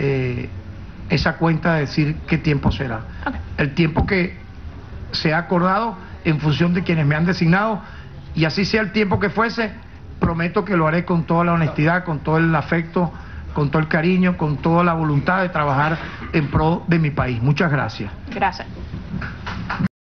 cuenta de decir qué tiempo será. Okay. El tiempo que se ha acordado en función de quienes me han designado, y así sea el tiempo que fuese, prometo que lo haré con toda la honestidad, con todo el afecto, con todo el cariño, con toda la voluntad de trabajar en pro de mi país. Muchas gracias. Gracias.